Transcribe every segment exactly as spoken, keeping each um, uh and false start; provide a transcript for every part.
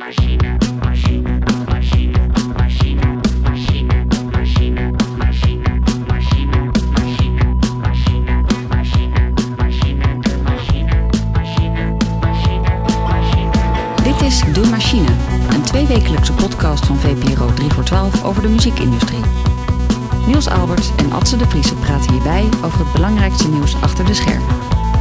Machine, machine, machine, machine, machine, machine, machine, machine, machine, machine, machine, machine, machine, machine, machine. Dit is De Machine, een tweewekelijkse podcast van V P R O drie voor twaalf over de muziekindustrie. Niels Alberts en Adse de Vriese praten hierbij over het belangrijkste nieuws achter de schermen.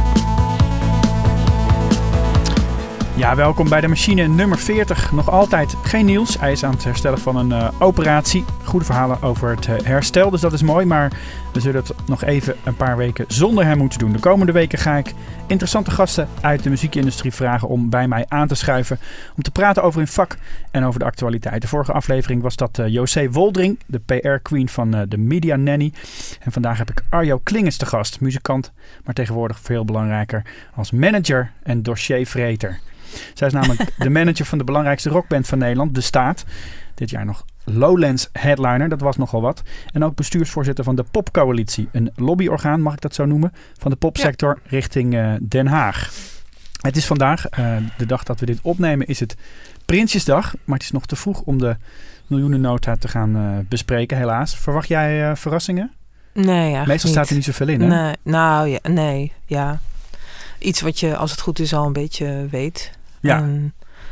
Ja, welkom bij De Machine nummer veertig. Nog altijd geen Niels. Hij is aan het herstellen van een uh, operatie. Goede verhalen over het uh, herstel, dus dat is mooi. Maar we zullen het nog even een paar weken zonder hem moeten doen. De komende weken ga ik interessante gasten uit de muziekindustrie vragen om bij mij aan te schuiven. Om te praten over hun vak en over de actualiteit. De vorige aflevering was dat uh, José Woldring, de P R-queen van uh, de Media Nanny. En vandaag heb ik Arjo Klingens te gast. Muzikant, maar tegenwoordig veel belangrijker als manager en dossiervreter. Zij is namelijk de manager van de belangrijkste rockband van Nederland, De Staat. Dit jaar nog Lowlands headliner, dat was nogal wat. En ook bestuursvoorzitter van de Popcoalitie. Een lobbyorgaan, mag ik dat zo noemen, van de popsector ja. richting uh, Den Haag. Het is vandaag, uh, de dag dat we dit opnemen, is het Prinsjesdag. Maar het is nog te vroeg om de miljoenennota te gaan uh, bespreken, helaas. Verwacht jij uh, verrassingen? Nee, eigenlijk Meestal niet. staat er niet zoveel in, hè? Nee, nou ja, nee, ja. Iets wat je, als het goed is, al een beetje weet. Ja. En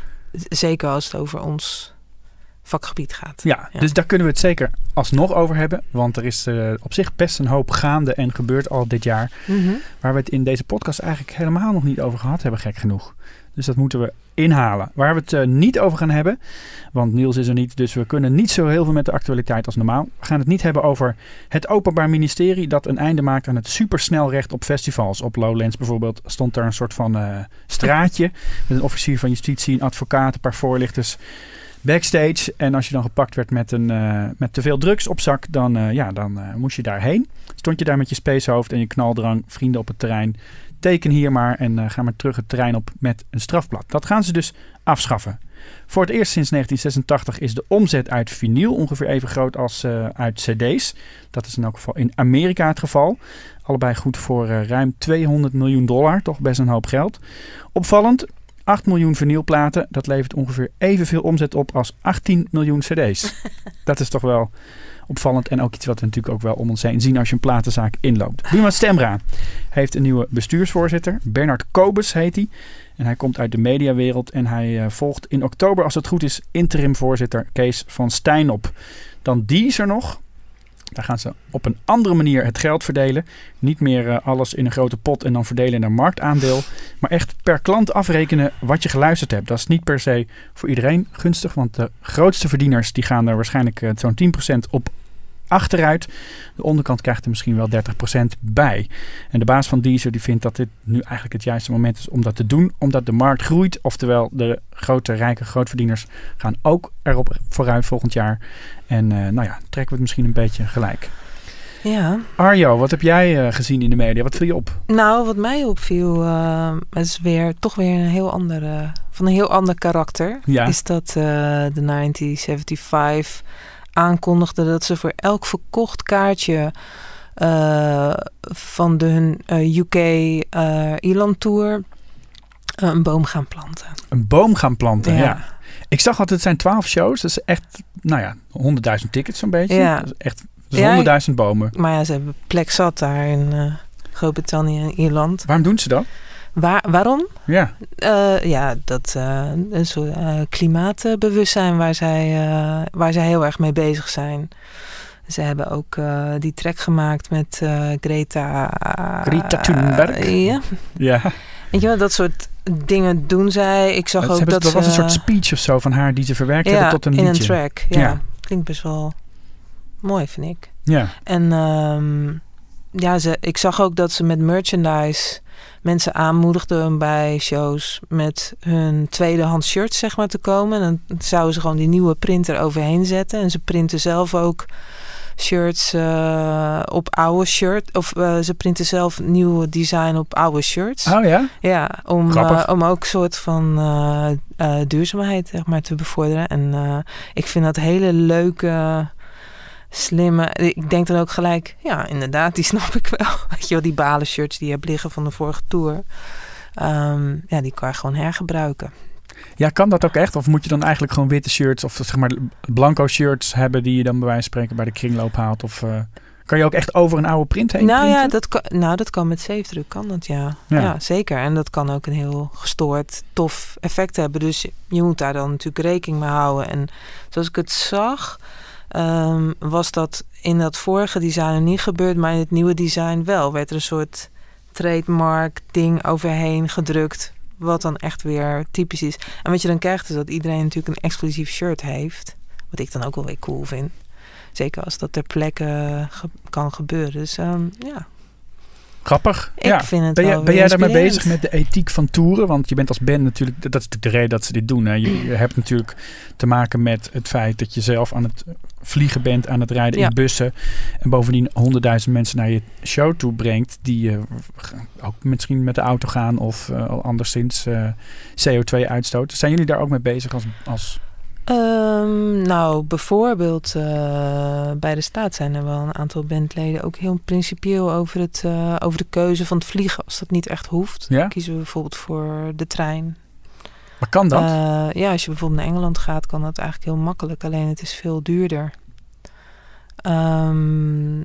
zeker als het over ons vakgebied gaat. Ja, ja, dus daar kunnen we het zeker alsnog over hebben. Want er is uh, op zich best een hoop gaande en gebeurd al dit jaar. Mm-hmm. Waar we het in deze podcast eigenlijk helemaal nog niet over gehad hebben, gek genoeg. Dus dat moeten we inhalen. Waar we het uh, niet over gaan hebben, want Niels is er niet, dus we kunnen niet zo heel veel met de actualiteit als normaal. We gaan het niet hebben over het Openbaar Ministerie dat een einde maakt aan het supersnelrecht op festivals. Op Lowlands bijvoorbeeld stond er een soort van uh, straatje met een officier van justitie, een advocaat, een paar voorlichters backstage. En als je dan gepakt werd met, een, uh, met te veel drugs op zak, dan, uh, ja, dan uh, moest je daarheen. Stond je daar met je spacehoofd en je knaldrang, vrienden op het terrein. Teken hier maar en uh, ga maar terug het terrein op met een strafblad. Dat gaan ze dus afschaffen. Voor het eerst sinds negentien zesentachtig is de omzet uit vinyl ongeveer even groot als uh, uit cd's. Dat is in elk geval in Amerika het geval. Allebei goed voor uh, ruim tweehonderd miljoen dollar. Toch best een hoop geld. Opvallend, acht miljoen vinylplaten. Dat levert ongeveer evenveel omzet op als achttien miljoen cd's. Dat is toch wel opvallend en ook iets wat we natuurlijk ook wel om ons heen zien als je een platenzaak inloopt. Buma Stemra heeft een nieuwe bestuursvoorzitter. Bernard Kobus heet hij. En hij komt uit de mediawereld en hij uh, volgt in oktober, als het goed is, interim voorzitter Kees van Stijn op. Dan Deezer nog. Daar gaan ze op een andere manier het geld verdelen. Niet meer uh, alles in een grote pot en dan verdelen naar marktaandeel. Maar echt per klant afrekenen wat je geluisterd hebt. Dat is niet per se voor iedereen gunstig. Want de grootste verdieners die gaan er waarschijnlijk uh, zo'n tien procent op achteruit. De onderkant krijgt er misschien wel dertig procent bij. En de baas van Deezer die vindt dat dit nu eigenlijk het juiste moment is om dat te doen. Omdat de markt groeit. Oftewel de grote, rijke grootverdieners gaan ook erop vooruit volgend jaar. En uh, nou ja, trekken we het misschien een beetje gelijk. Ja. Arjo, wat heb jij uh, gezien in de media? Wat viel je op? Nou, wat mij opviel, uh, is weer toch weer een heel andere, van een heel ander karakter. Ja. Is dat uh, de negentien zevenenzeventig aankondigde dat ze voor elk verkocht kaartje uh, van de hun uh, U K uh, Ierland Tour uh, een boom gaan planten. Een boom gaan planten, ja. ja. Ik zag altijd, het zijn twaalf shows. Dat is echt, nou ja, honderdduizend tickets zo'n beetje. Ja. Dat is echt dat is honderdduizend ja, bomen. Maar ja, ze hebben plek zat daar in uh, Groot-Brittannië en Ierland. Waarom doen ze dat? Waar, waarom? Ja. Uh, ja, dat uh, een soort uh, klimaatbewustzijn waar zij, uh, waar zij heel erg mee bezig zijn. Ze hebben ook uh, die track gemaakt met uh, Greta... Uh, Greta Thunberg. Uh, ja. ja. Weet je wel, dat soort dingen doen zij. Ik zag dat ook hebben, dat dat ze... was een soort speech of zo van haar die ze verwerkt ja, hebben tot een in liedje. een track. Ja. ja. Klinkt best wel mooi, vind ik. Ja. En um, ja, ze, ik zag ook dat ze met merchandise mensen aanmoedigden om bij shows met hun tweedehands shirts zeg maar te komen. En dan zouden ze gewoon die nieuwe printer overheen zetten. En ze printen zelf ook shirts uh, op oude shirt. Of uh, ze printen zelf nieuwe design op oude shirts. Oh ja? Ja, om, uh, om ook een soort van uh, uh, duurzaamheid zeg maar, te bevorderen. En uh, ik vind dat hele leuke, slimme... Ik denk dan ook gelijk, ja, inderdaad, die snap ik wel. Weet je wel, die balen shirts die je hebt liggen van de vorige tour. Um, ja, die kan je gewoon hergebruiken. Ja, kan dat ook echt? Of moet je dan eigenlijk gewoon witte shirts of zeg maar blanco shirts hebben die je dan bij wijze van spreken bij de kringloop haalt? Of uh, kan je ook echt over een oude print heen Nou printen? ja, dat kan, nou, dat kan met zeefdruk, kan dat ja. Ja. ja. Zeker. En dat kan ook een heel gestoord, tof effect hebben. Dus je, je moet daar dan natuurlijk rekening mee houden. En zoals ik het zag, um, was dat in dat vorige design nog niet gebeurd, maar in het nieuwe design wel. Werd er een soort trademark ding overheen gedrukt, wat dan echt weer typisch is. En wat je dan krijgt is dat iedereen natuurlijk een exclusief shirt heeft. Wat ik dan ook wel weer cool vind. Zeker als dat ter plekke ge- kan gebeuren. Dus um, ja. Grappig. Ik ja. vind het ben, wel je, ben weer jij daarmee bezig inspirerend. met de ethiek van toeren? Want je bent als band natuurlijk, dat is natuurlijk de reden dat ze dit doen. Hè. Je, je hebt natuurlijk te maken met het feit dat je zelf aan het vliegen bent, aan het rijden Ja. in bussen. En bovendien honderdduizend mensen naar je show toe brengt. Die uh, ook misschien met de auto gaan of uh, anderszins uh, C O twee uitstoten. Zijn jullie daar ook mee bezig als... als Um, nou, bijvoorbeeld uh, bij de staat zijn er wel een aantal bandleden ook heel principieel over, het, uh, over de keuze van het vliegen. Als dat niet echt hoeft, Ja? kiezen we bijvoorbeeld voor de trein. Maar kan dat? Uh, ja, als je bijvoorbeeld naar Engeland gaat, kan dat eigenlijk heel makkelijk. Alleen het is veel duurder. Um,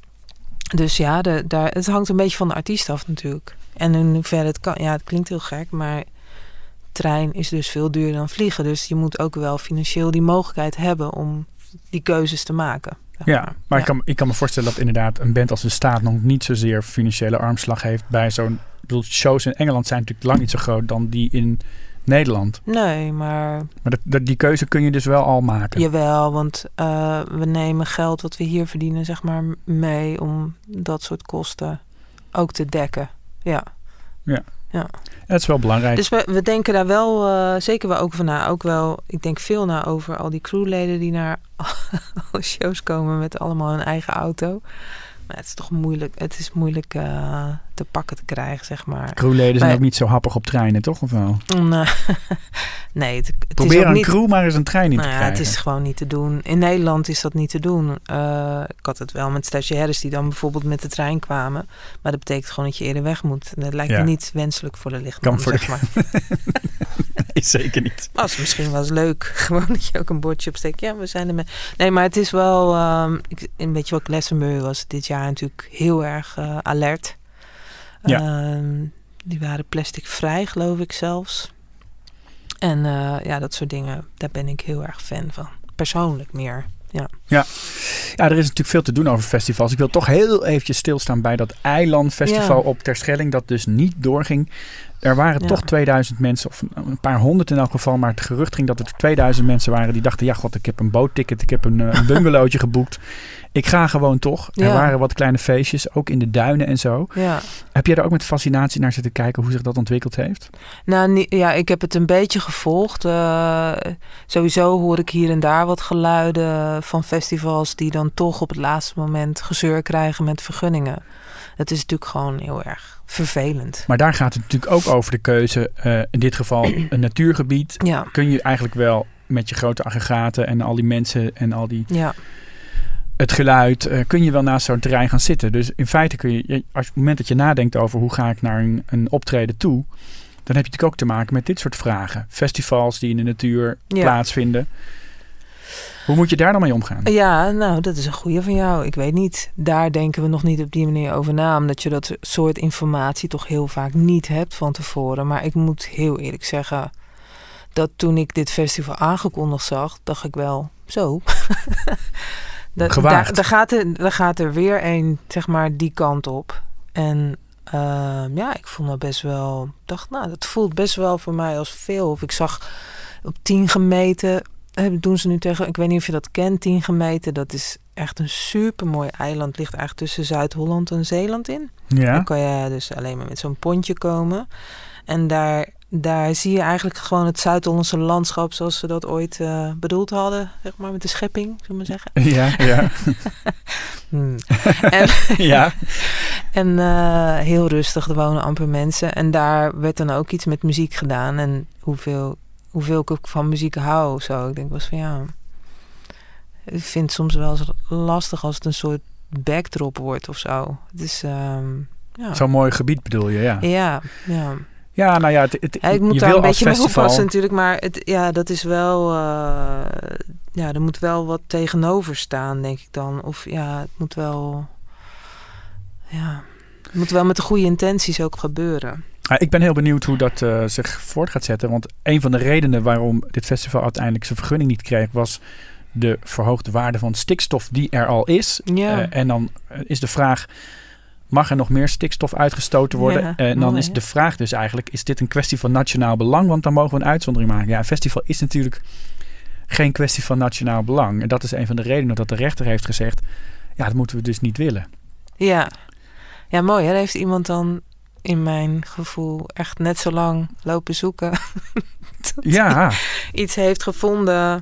dus ja, de, daar, het hangt een beetje van de artiest af natuurlijk. En in hoeverre het kan. Ja, het klinkt heel gek, maar trein is dus veel duurder dan vliegen. Dus je moet ook wel financieel die mogelijkheid hebben om die keuzes te maken. Ja, maar ja. Ik, kan, ik kan me voorstellen dat inderdaad een band als de staat nog niet zozeer financiële armslag heeft bij zo'n... Ik bedoel, shows in Engeland zijn natuurlijk lang niet zo groot dan die in Nederland. Nee, maar... Maar dat, dat, die keuze kun je dus wel al maken. Jawel, want uh, we nemen geld wat we hier verdienen, zeg maar, mee om dat soort kosten ook te dekken. Ja. Ja. Ja. Het is wel belangrijk. Dus we, we denken daar wel, uh, zeker wel ook van na, ook wel, ik denk veel na over al die crewleden die naar alle shows komen met allemaal hun eigen auto. Maar het is toch moeilijk, het is moeilijk uh, te pakken te krijgen, zeg maar. Crewleden zijn maar, ook niet zo happig op treinen, toch? Of wel? Uh, nee, het, het Probeer is ook een niet, crew maar eens een trein in nou te ja, krijgen. het is gewoon niet te doen. In Nederland is dat niet te doen. Uh, ik had het wel met stagiaires die dan bijvoorbeeld met de trein kwamen. Maar dat betekent gewoon dat je eerder weg moet. En dat lijkt ja. me niet wenselijk voor de lichtman, voor zeg de... maar. Nee, zeker niet. Was misschien wel eens leuk. Gewoon dat je ook een bordje opsteekt. Ja, we zijn er met... Nee, maar het is wel... Um, ik, een beetje wat Glastonbury was dit jaar natuurlijk heel erg uh, alert. Ja. Um, die waren plasticvrij, geloof ik zelfs. En uh, ja, dat soort dingen, daar ben ik heel erg fan van. Persoonlijk meer, ja. Ja. Ja, er is natuurlijk veel te doen over festivals. Ik wil toch heel eventjes stilstaan bij dat eilandfestival Ja. op Terschelling, dat dus niet doorging. Er waren Ja. toch tweeduizend mensen, of een paar honderd in elk geval, maar het gerucht ging dat er tweeduizend mensen waren die dachten, ja god, ik heb een bootticket, ik heb een, een bungalowtje geboekt. Ik ga gewoon toch. Er Ja. waren wat kleine feestjes, ook in de duinen en zo. Ja. Heb jij daar ook met fascinatie naar zitten kijken hoe zich dat ontwikkeld heeft? Nou, nie, ja, ik heb het een beetje gevolgd. Uh, sowieso hoor ik hier en daar wat geluiden van festivals die dan toch op het laatste moment gezeur krijgen met vergunningen. Dat is natuurlijk gewoon heel erg vervelend. Maar daar gaat het natuurlijk ook over de keuze. Uh, in dit geval een natuurgebied. Ja. Kun je eigenlijk wel met je grote aggregaten en al die mensen en al die... Ja. Het geluid, uh, kun je wel naast zo'n terrein gaan zitten. Dus in feite kun je, als op het moment dat je nadenkt over hoe ga ik naar een, een optreden toe, dan heb je natuurlijk ook te maken met dit soort vragen. Festivals die in de natuur Ja. plaatsvinden. Hoe moet je daar dan mee omgaan? Ja, nou, dat is een goeie van jou. Ik weet niet. Daar denken we nog niet op die manier over na. Omdat je dat soort informatie toch heel vaak niet hebt van tevoren. Maar ik moet heel eerlijk zeggen dat toen ik dit festival aangekondigd zag, dacht ik wel, zo. Da, Gewaagd. Daar, daar, gaat er, daar gaat er weer een, zeg maar, die kant op. En uh, ja, ik vond dat best wel... dacht, nou, dat voelt best wel voor mij als veel. Of ik zag op tien gemeten... doen ze nu tegen... Ik weet niet of je dat kent, tien gemeten. Dat is echt een supermooi eiland. Ligt eigenlijk tussen Zuid-Holland en Zeeland in. Ja. Dan kan je dus alleen maar met zo'n pontje komen. En daar... Daar zie je eigenlijk gewoon het Zuid-Hollandse landschap zoals ze dat ooit uh, bedoeld hadden, zeg maar, met de schepping, zullen we zeggen. Ja, ja. hmm. En, ja. en uh, heel rustig, er wonen amper mensen. En daar werd dan ook iets met muziek gedaan. En hoeveel, hoeveel ik ook van muziek hou, zo. Ik denk was van ja, ik vind het soms wel eens lastig als het een soort backdrop wordt of zo. Het is, um, ja. Zo'n mooi gebied bedoel je, ja. Ja, ja. Ja, nou ja, het, het, Ja, ik moet je daar wil een als beetje mee festival... oppassen natuurlijk, maar het, ja, dat is wel... Uh, ja, er moet wel wat tegenover staan, denk ik dan. Of ja, het moet wel... Ja, het moet wel met de goede intenties ook gebeuren. Ja, ik ben heel benieuwd hoe dat uh, zich voort gaat zetten. Want een van de redenen waarom dit festival uiteindelijk zijn vergunning niet kreeg... was de verhoogde waarde van stikstof die er al is. Ja. Uh, en dan is de vraag... Mag er nog meer stikstof uitgestoten worden? Ja, en dan mooi, is de vraag dus eigenlijk... is dit een kwestie van nationaal belang? Want dan mogen we een uitzondering maken. Ja, een festival is natuurlijk geen kwestie van nationaal belang. En dat is een van de redenen dat de rechter heeft gezegd... ja, dat moeten we dus niet willen. Ja, ja mooi. Hè? Daar heeft iemand dan in mijn gevoel echt net zo lang lopen zoeken... ja. iets heeft gevonden...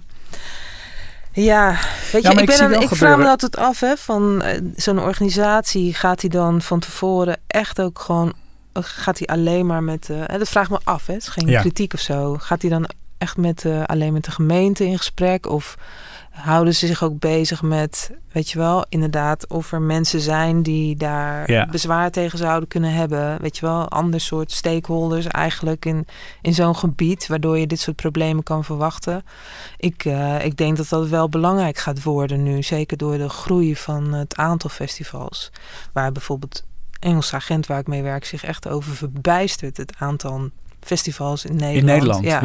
Ja, weet je, ja, ik, ik, ben een, ik vraag me dat altijd af, hè, van uh, zo'n organisatie, gaat hij dan van tevoren echt ook gewoon, uh, gaat hij alleen maar met, uh, dat vraag ik me af, hè, het is geen ja. kritiek of zo, gaat hij dan echt met, uh, alleen met de gemeente in gesprek of houden ze zich ook bezig met, weet je wel, inderdaad, of er mensen zijn die daar ja. bezwaar tegen zouden kunnen hebben, weet je wel, ander soort stakeholders eigenlijk in, in zo'n gebied, waardoor je dit soort problemen kan verwachten. Ik, uh, ik denk dat dat wel belangrijk gaat worden nu, zeker door de groei van het aantal festivals, waar bijvoorbeeld Engelse Agent, waar ik mee werk, zich echt over verbijstert, het aantal festivals in Nederland. In Nederland, ja.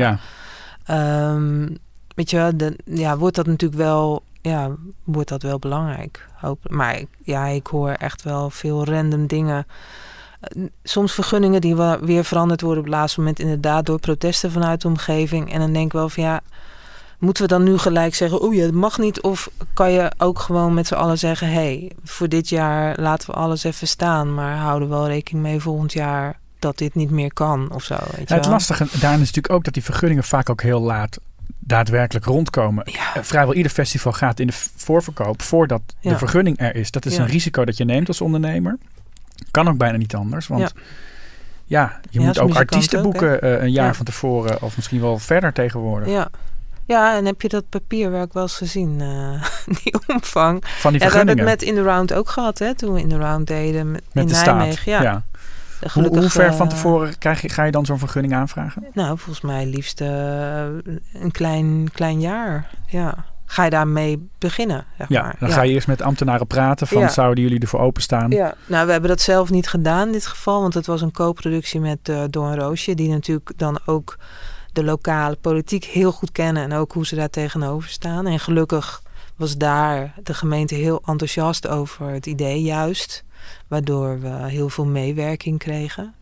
ja. Um, Weet je wel, de, ja, wordt dat natuurlijk wel, ja, wordt dat wel belangrijk. Hoop. Maar ik, ja, ik hoor echt wel veel random dingen. Soms vergunningen die wel weer veranderd worden op het laatste moment, inderdaad door protesten vanuit de omgeving. En dan denk ik wel van ja, moeten we dan nu gelijk zeggen, oh ja, dat mag niet? Of kan je ook gewoon met z'n allen zeggen, hé, hey, voor dit jaar laten we alles even staan, maar houden wel rekening mee volgend jaar dat dit niet meer kan of zo. Weet je ja, het wel? lastige daarin is natuurlijk ook dat die vergunningen vaak ook heel laat daadwerkelijk rondkomen. Ja. Uh, vrijwel ieder festival gaat in de voorverkoop voordat Ja. de vergunning er is. Dat is Ja. een risico dat je neemt als ondernemer. Kan ook bijna niet anders, want ja, ja je ja, moet ook artiesten ook, boeken uh, een jaar ja. van tevoren of misschien wel verder tegenwoordig. Ja. Ja, en heb je dat papierwerk wel eens gezien? Uh, die omvang. Van die ja, we hebben vergunningen. het met In The Round ook gehad, hè? Toen we In The Round deden met, met in de Nijmegen. staat. Ja. Ja. Gelukkig, hoe, hoe ver van uh, tevoren krijg je, ga je dan zo'n vergunning aanvragen? Nou, volgens mij liefst uh, een klein, klein jaar. Ja. Ga je daarmee beginnen, zeg ja, maar. dan ja. ga je eerst met ambtenaren praten van Ja. zouden jullie ervoor openstaan? Ja, nou we hebben dat zelf niet gedaan in dit geval, want het was een co-productie met uh, Doorn Roosje, die natuurlijk dan ook de lokale politiek heel goed kennen en ook hoe ze daar tegenover staan. En gelukkig was daar de gemeente heel enthousiast over het idee juist, waardoor we heel veel meewerking kregen.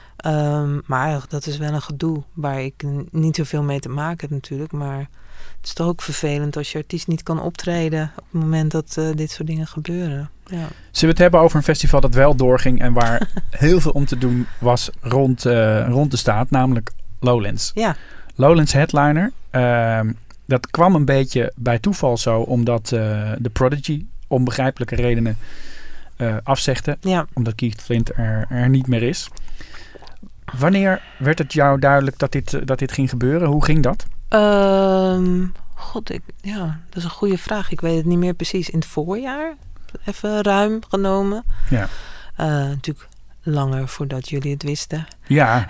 Um, maar dat is wel een gedoe waar ik niet zoveel mee te maken heb natuurlijk, maar het is toch ook vervelend als je artiest niet kan optreden op het moment dat uh, dit soort dingen gebeuren. Ja. Zullen we het hebben over een festival dat wel doorging en waar heel veel om te doen was rond, uh, rond de staat, namelijk Lowlands. Ja. Lowlands headliner. Uh, dat kwam een beetje bij toeval zo, omdat uh, de Prodigy om begrijpelijke redenen uh, afzegde. Ja. Omdat Keith Flint er, er niet meer is. Wanneer werd het jou duidelijk dat dit, uh, dat dit ging gebeuren? Hoe ging dat? Um, God, ik, ja, dat is een goede vraag. Ik weet het niet meer precies. In het voorjaar? Even ruim genomen. Ja. Uh, natuurlijk langer voordat jullie het wisten. Ja.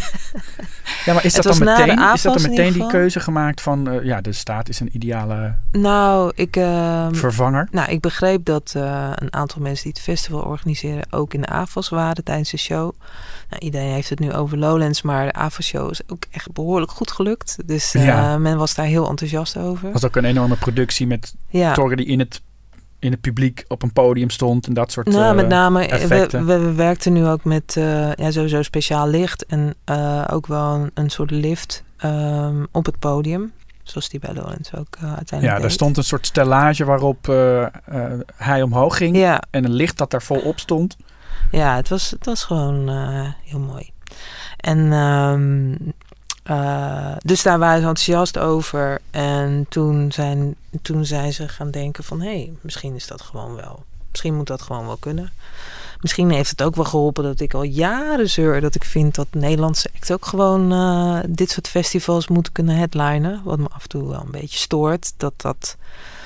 Ja, maar is dat dan meteen, is dat dan meteen die keuze gemaakt van uh, ja, de staat is een ideale nou, ik, uh, vervanger? Nou, ik begreep dat uh, een aantal mensen die het festival organiseren ook in de A F A S waren tijdens de show. Nou, iedereen heeft het nu over Lowlands, maar de A F A S-show is ook echt behoorlijk goed gelukt. Dus uh, ja. men was daar heel enthousiast over. Het was ook een enorme productie met ja. toren die in het in het publiek op een podium stond en dat soort nou, uh, met name, effecten. We, we, we werkten nu ook met uh, ja, sowieso speciaal licht en uh, ook wel een, een soort lift um, op het podium. Zoals die bij Lowlands ook uh, uiteindelijk Ja, deed. daar stond een soort stellage waarop uh, uh, hij omhoog ging ja. en een licht dat daar volop stond. Ja, het was, het was gewoon uh, heel mooi. En um, Uh, dus daar waren ze enthousiast over. En toen zijn, toen zijn ze gaan denken van... hé, hey, misschien is dat gewoon wel... misschien moet dat gewoon wel kunnen. Misschien heeft het ook wel geholpen dat ik al jaren zeur... dat ik vind dat Nederlandse act ook gewoon... Uh, dit soort festivals moeten kunnen headlinen. Wat me af en toe wel een beetje stoort. Dat dat...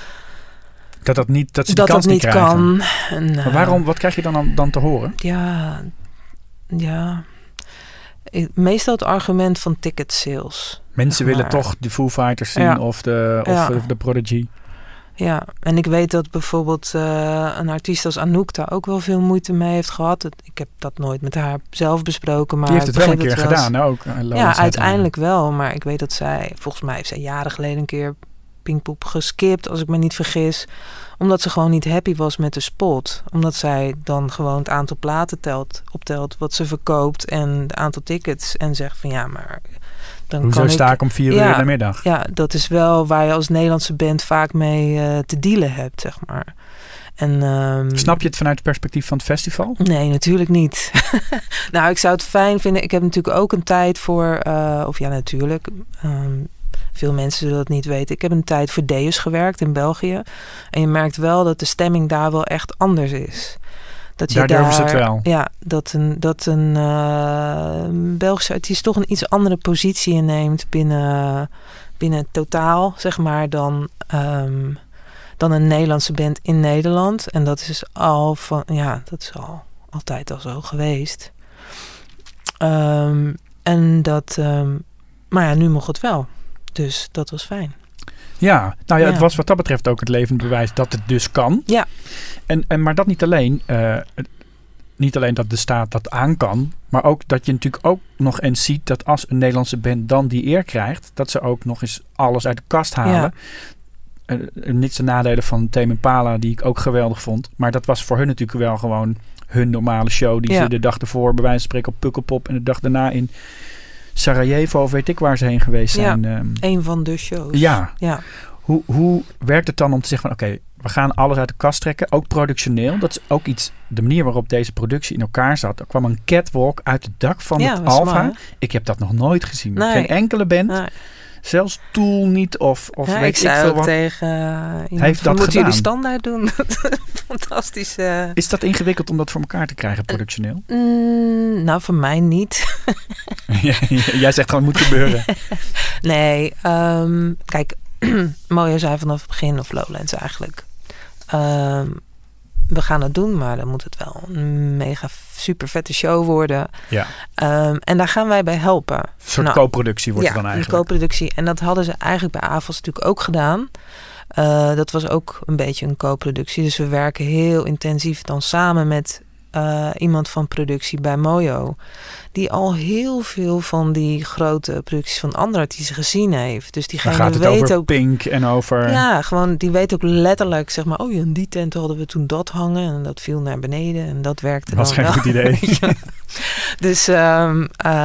Dat dat niet, dat ze dat die kans dat niet niet krijgen. kan. En, uh, maar waarom, wat krijg je dan, dan te horen? Ja, ja... ik- meestal het argument van ticket sales. Mensen Maar- willen toch de Foo Fighters zien Ja. of, de, of Ja. de, de Prodigy. Ja, en ik weet dat bijvoorbeeld uh, een artiest als Anouk daar ook wel veel moeite mee heeft gehad. Het, ik heb dat nooit met haar zelf besproken. Maar Die heeft het ik wel een begreep keer dat wel gedaan, ook. eens- uh, Ja, Lowlands uiteindelijk wel. Maar ik weet dat zij, volgens mij heeft zij jaren geleden een keer Pinkpop geskipt, als ik me niet vergis. Omdat ze gewoon niet happy was met de spot. Omdat zij dan gewoon het aantal platen telt, optelt wat ze verkoopt en het aantal tickets. En zegt van ja, maar dan Hoezo kan ik... sta ik om vier Ja. uur in de middag? Ja, dat is wel waar je als Nederlandse band vaak mee uh, te dealen hebt, zeg maar. En, um, Snap je het vanuit het perspectief van het festival? Nee, natuurlijk niet. Nou, ik zou het fijn vinden. Ik heb natuurlijk ook een tijd voor... Uh, of ja, natuurlijk. Um, veel mensen zullen dat niet weten. Ik heb een tijd voor Deus gewerkt in België. En je merkt wel dat de stemming daar wel echt anders is. Dat je daar durven daar, ze het wel. Ja, dat een, dat een uh, Belgische artiest toch een iets andere positie inneemt binnen, binnen het totaal, zeg maar, dan, um, dan een Nederlandse band in Nederland. En dat is al van, ja, dat is al altijd al zo geweest. Um, en dat, um, maar ja, nu mocht het wel. Dus dat was fijn. Ja, nou ja, Ja. het was wat dat betreft ook het levend bewijs dat het dus kan. Ja. En, en, maar dat niet alleen. Uh, niet alleen dat de staat dat aan kan. Maar ook dat je natuurlijk ook nog eens ziet dat als een Nederlandse band dan die eer krijgt. Dat ze ook nog eens alles uit de kast halen. Ja. Uh, niets de nadelen van Tame Impala, die ik ook geweldig vond. Maar dat was voor hun natuurlijk wel gewoon hun normale show. Die ja. ze de dag ervoor bij wijze van spreken op Pukkelpop. En de dag daarna in Sarajevo, of weet ik waar ze heen geweest zijn. Ja, um, een van de shows. Ja. ja. Hoe, hoe werkt het dan om te zeggen van oké, okay, we gaan alles uit de kast trekken, ook productioneel. Dat is ook iets, de manier waarop deze productie in elkaar zat. Er kwam een catwalk uit het dak van ja, het Alpha. Mooi. Ik heb dat nog nooit gezien. Nee. Geen enkele band. Nee. Zelfs Tool niet of, of ja, weet ik ik zei veel ook wat. tegen uh, iemand, heeft dat moeten gedaan. jullie standaard doen? Fantastisch. Uh... Is dat ingewikkeld om dat voor elkaar te krijgen, productioneel? Mm, nou, voor mij niet. Jij zegt gewoon, het moet gebeuren. Nee, um, kijk, Mojo zei vanaf het begin, of Lowlands eigenlijk. Um, we gaan het doen, maar dan moet het wel een mega super vette show worden. Ja. Um, en daar gaan wij bij helpen. Een soort nou, co-productie wordt ja, het dan eigenlijk. een co-productie. En dat hadden ze eigenlijk bij A V O S natuurlijk ook gedaan. Uh, dat was ook een beetje een co-productie. Dus we werken heel intensief dan samen met uh, iemand van productie bij Mojo. Die al heel veel van die grote producties van andere artiesten gezien heeft. Dus diegene dan gaat het weet over ook... Pink en over... Ja, gewoon, die weet ook letterlijk, zeg maar... Oh ja, in die tent hadden we toen dat hangen. En dat viel naar beneden. En dat werkte dat was dan geen wel. goed idee. Ja. Dus, um, uh,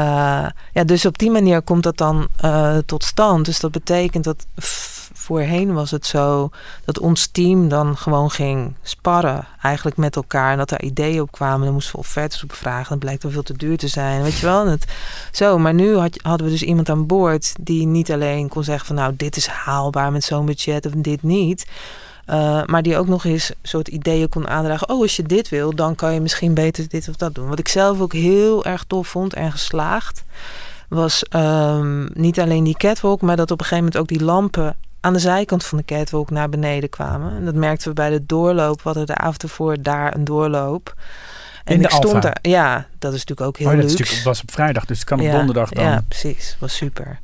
ja, dus op die manier komt dat dan uh, tot stand. Dus dat betekent dat... F- Voorheen was het zo dat ons team dan gewoon ging sparren eigenlijk met elkaar. En dat er ideeën op kwamen. Dan moesten we offertes op vragen. Dat blijkt wel veel te duur te zijn. Weet je wel? En het, zo, maar nu had, hadden we dus iemand aan boord die niet alleen kon zeggen van nou dit is haalbaar met zo'n budget of dit niet. Uh, maar die ook nog eens soort ideeën kon aandragen. Oh, als je dit wil, dan kan je misschien beter dit of dat doen. Wat ik zelf ook heel erg tof vond en geslaagd was um, niet alleen die catwalk, maar dat op een gegeven moment ook die lampen aan de zijkant van de catwalk naar beneden kwamen. En dat merkten we bij de doorloop. We hadden de avond ervoor daar een doorloop. En in de ik stond Alpha? daar. Ja, dat is natuurlijk ook heel oh, dat luxe. is was op vrijdag, dus het kan op ja, donderdag dan. Ja, precies. Was super.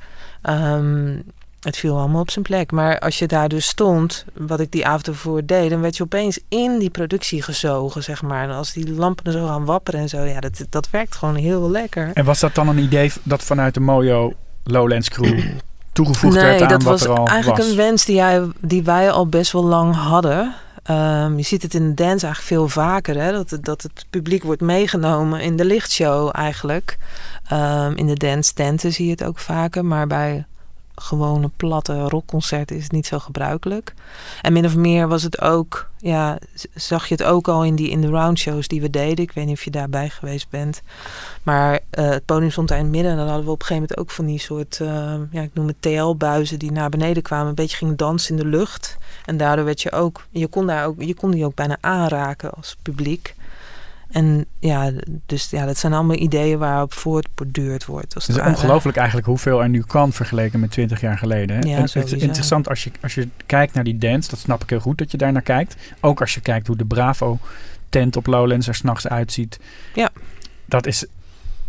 Um, het viel allemaal op zijn plek. Maar als je daar dus stond, wat ik die avond ervoor deed, dan werd je opeens in die productie gezogen, zeg maar. En als die lampen er zo gaan wapperen en zo, ja, dat, dat werkt gewoon heel lekker. En was dat dan een idee dat vanuit de Mojo Lowlands crew toegevoegd nee, werd aan dat wat was er al eigenlijk was? een wens die, jij, die wij al best wel lang hadden. Um, je ziet het in de dance eigenlijk veel vaker. Hè? Dat, dat het publiek wordt meegenomen in de lichtshow eigenlijk. Um, in de dance tenten zie je het ook vaker. Maar bij gewone platte rockconcerten is het niet zo gebruikelijk. En min of meer was het ook... Ja, zag je het ook al in die in de roundshows die we deden. Ik weet niet of je daarbij geweest bent. Maar uh, het podium stond daar in het midden. En dan hadden we op een gegeven moment ook van die soort... Uh, ja, ik noem het T L-buizen die naar beneden kwamen. Een beetje gingen dansen in de lucht. En daardoor werd je ook... Je kon, daar ook, je kon die ook bijna aanraken als publiek. En ja, dus ja, dat zijn allemaal ideeën waarop voortborduurd wordt. Het is ongelooflijk eigenlijk hoeveel er nu kan vergeleken met twintig jaar geleden. Hè? Ja, en het is interessant als je, als je kijkt naar die dance. Dat snap ik heel goed dat je daar naar kijkt. Ook als je kijkt hoe de Bravo tent op Lowlands er 's nachts uitziet. Ja. Dat is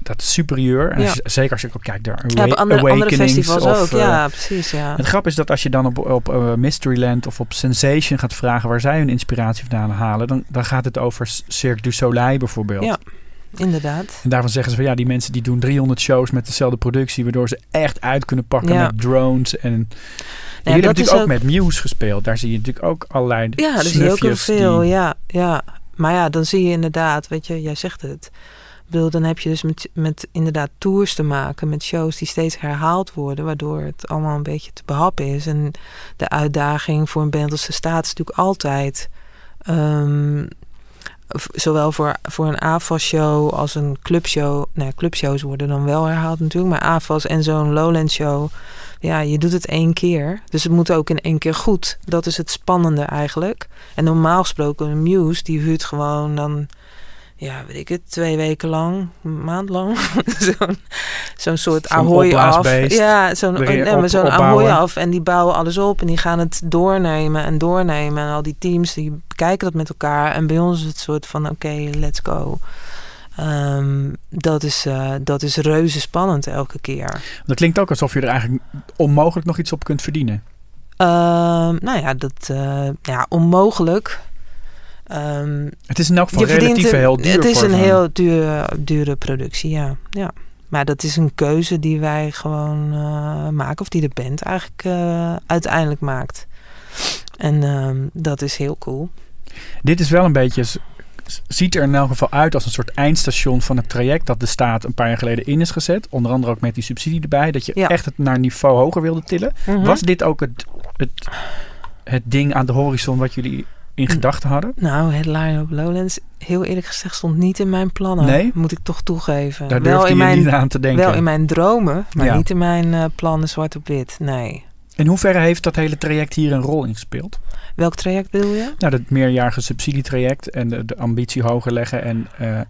dat is superieur. En Ja. als je, zeker als je ook kijkt naar Ja, op andere, andere Awakenings festivals of, ook. uh, Ja, precies. Ja. Het grap is dat als je dan op, op uh, Mysteryland of op Sensation gaat vragen waar zij hun inspiratie vandaan halen, dan, dan gaat het over Cirque du Soleil bijvoorbeeld. Ja. Inderdaad. En daarvan zeggen ze van ja, die mensen die doen driehonderd shows met dezelfde productie, waardoor ze echt uit kunnen pakken Ja. met drones. En jullie dat hebben is natuurlijk ook, ook- met Muse gespeeld. Daar zie je natuurlijk ook allerlei Ja, daar zie je ook heel snufjes veel. die- Ja, ja. Maar ja, dan zie je inderdaad, weet je, jij zegt het. Ik bedoel, dan heb je dus met, met inderdaad tours te maken, met shows die steeds herhaald worden, waardoor het allemaal een beetje te behappen is. En de uitdaging voor een band als de Staat is natuurlijk altijd, um, v- zowel voor, voor een A F A S-show als een clubshow. Nee, clubshows worden dan wel herhaald natuurlijk, maar A F A S en zo'n Lowland-show, ja, je doet het één keer. Dus het moet ook in één keer goed. Dat is het spannende eigenlijk. En normaal gesproken, een Muse, die huurt gewoon dan, ja, weet ik het, twee weken lang, een maand lang. zo'n, zo'n soort Zo'n Ahoy af. opblaasbeest. Ja, zo'n, Waarin je nee, maar op- zo'n opbouwen. Ahoy af. En die bouwen alles op en die gaan het doornemen en doornemen. En al die teams, die bekijken dat met elkaar. En bij ons is het soort van, oké, okay, let's go. Um, dat, is, uh, dat is reuze spannend elke keer. Dat klinkt ook alsof je er eigenlijk onmogelijk nog iets op kunt verdienen. Uh, nou ja, dat uh, ja, onmogelijk. Um, Het is in elk geval je verdient relatief een- heel duur. Het is voor een zo'n- heel duur, dure productie, ja. ja. Maar dat is een keuze die wij gewoon uh, maken. Of die de band eigenlijk uh, uiteindelijk maakt. En um, dat is heel cool. Dit is wel een beetje, ziet er in elk geval uit als een soort eindstation van het traject dat de staat een paar jaar geleden in is gezet. Onder andere ook met die subsidie erbij. Dat je Ja. echt het naar een niveau hoger wilde tillen. Mm-hmm. Was dit ook het, het, het ding aan de horizon wat jullie in gedachten hadden? Nou, Headline op Lowlands, heel eerlijk gezegd, stond niet in mijn plannen. Nee? Moet ik toch toegeven. Daar wel durfde in je mijn, niet aan te denken. Wel in mijn dromen, maar Ja. niet in mijn uh, plannen zwart op wit. Nee. In hoeverre heeft dat hele traject hier een rol in gespeeld? Welk traject bedoel je? Nou, het meerjarige subsidietraject en de, de ambitie hoger leggen en uh, Um,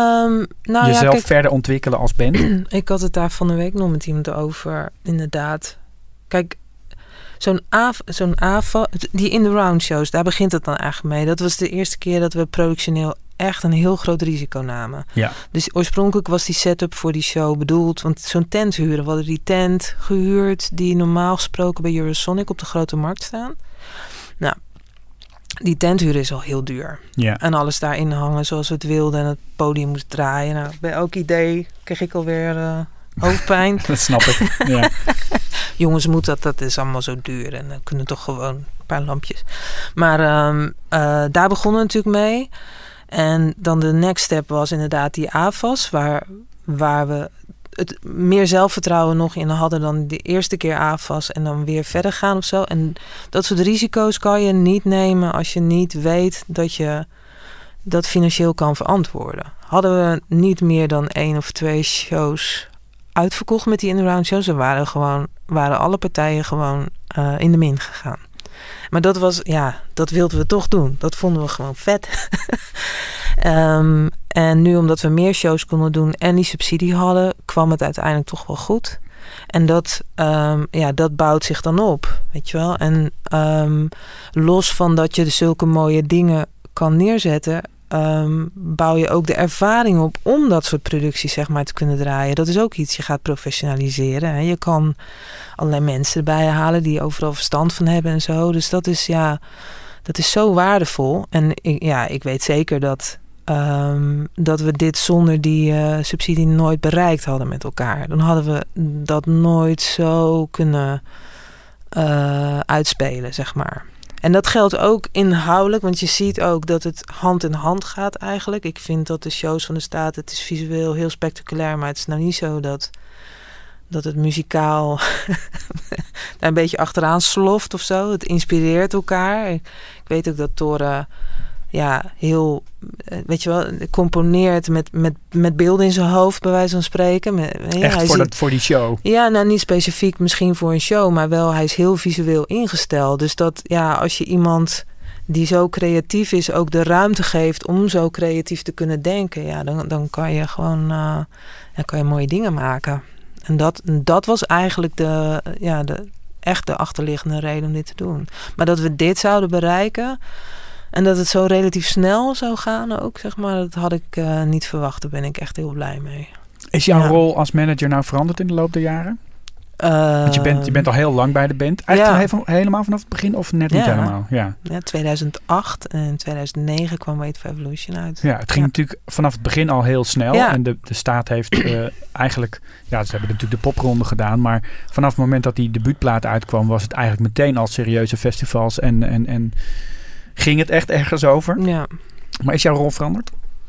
nou jezelf ja, kijk, verder ontwikkelen als band. ik had het daar van de week nog met iemand over. Inderdaad. Kijk, zo'n A F, zo'n A F A, die in the round shows, daar begint het dan eigenlijk mee. Dat was de eerste keer dat we productioneel echt een heel groot risico namen. Ja. Dus oorspronkelijk was die setup voor die show bedoeld, want zo'n tent huren, we hadden die tent gehuurd die normaal gesproken bij Eurosonic op de Grote Markt staan. Nou, die tenthuur is al heel duur. Ja. En alles daarin hangen zoals we het wilden en het podium moest draaien. Nou, bij elk idee kreeg ik alweer uh, hoofdpijn. Dat snap ik. Ja. Jongens, moet dat, dat is allemaal zo duur. En dan kunnen toch gewoon een paar lampjes. Maar um, uh, daar begonnen we natuurlijk mee. En dan de next step was inderdaad die A F A S, waar, waar we het meer zelfvertrouwen nog in hadden dan de eerste keer A F A S en dan weer verder gaan of zo. En dat soort risico's kan je niet nemen als je niet weet dat je dat financieel kan verantwoorden. Hadden we niet meer dan één of twee shows uitverkocht met die in-the-round shows, dan waren, gewoon, waren alle partijen gewoon uh, in de min gegaan. Maar dat was, ja, dat wilden we toch doen. Dat vonden we gewoon vet. um, en nu omdat we meer shows konden doen en die subsidie hadden, kwam het uiteindelijk toch wel goed. En dat, um, ja, dat bouwt zich dan op, weet je wel. En um, los van dat je zulke mooie dingen kan neerzetten, Um, bouw je ook de ervaring op om dat soort producties zeg maar te kunnen draaien. Dat is ook iets, je gaat professionaliseren. Hè. Je kan allerlei mensen erbij halen die overal verstand van hebben en zo. Dus dat is ja, dat is zo waardevol. En ik, ja, ik weet zeker dat, um, dat we dit zonder die uh, subsidie nooit bereikt hadden met elkaar. Dan hadden we dat nooit zo kunnen uh, uitspelen, zeg maar. En dat geldt ook inhoudelijk, want je ziet ook dat het hand in hand gaat eigenlijk. Ik vind dat de shows van de Staat, het is visueel heel spectaculair, maar het is nou niet zo dat, dat het muzikaal daar een beetje achteraan sloft of zo. Het inspireert elkaar. Ik weet ook dat Thore ja, heel, weet je wel, componeert met, met, met beelden in zijn hoofd, bij wijze van spreken. Met, ja, Echt hij voor, ziet, dat, voor die show? Ja, nou niet specifiek misschien voor een show, maar wel, hij is heel visueel ingesteld. Dus dat, ja, als je iemand die zo creatief is ook de ruimte geeft om zo creatief te kunnen denken, ja, dan, dan kan je gewoon, uh, dan kan je mooie dingen maken. En dat, dat was eigenlijk de, ja, de echt de achterliggende reden om dit te doen. Maar dat we dit zouden bereiken en dat het zo relatief snel zou gaan ook, zeg maar, dat had ik uh, niet verwacht. Daar ben ik echt heel blij mee. Is jouw Ja. rol als manager nou veranderd in de loop der jaren? Uh, Want je bent, je bent al heel lang bij de band. Eigenlijk Ja. he- helemaal vanaf het begin of net niet Ja. helemaal? Ja. Ja, tweeduizend acht en in tweeduizend negen kwam Wait for Evolution uit. Ja, het ging Ja. natuurlijk vanaf het begin al heel snel. Ja. En de, de staat heeft uh, eigenlijk... Ja, ze hebben natuurlijk de popronde gedaan. Maar vanaf het moment dat die debuutplaat uitkwam... was het eigenlijk meteen al serieuze festivals. En, en, en ging het echt ergens over. Ja. Maar is jouw rol veranderd?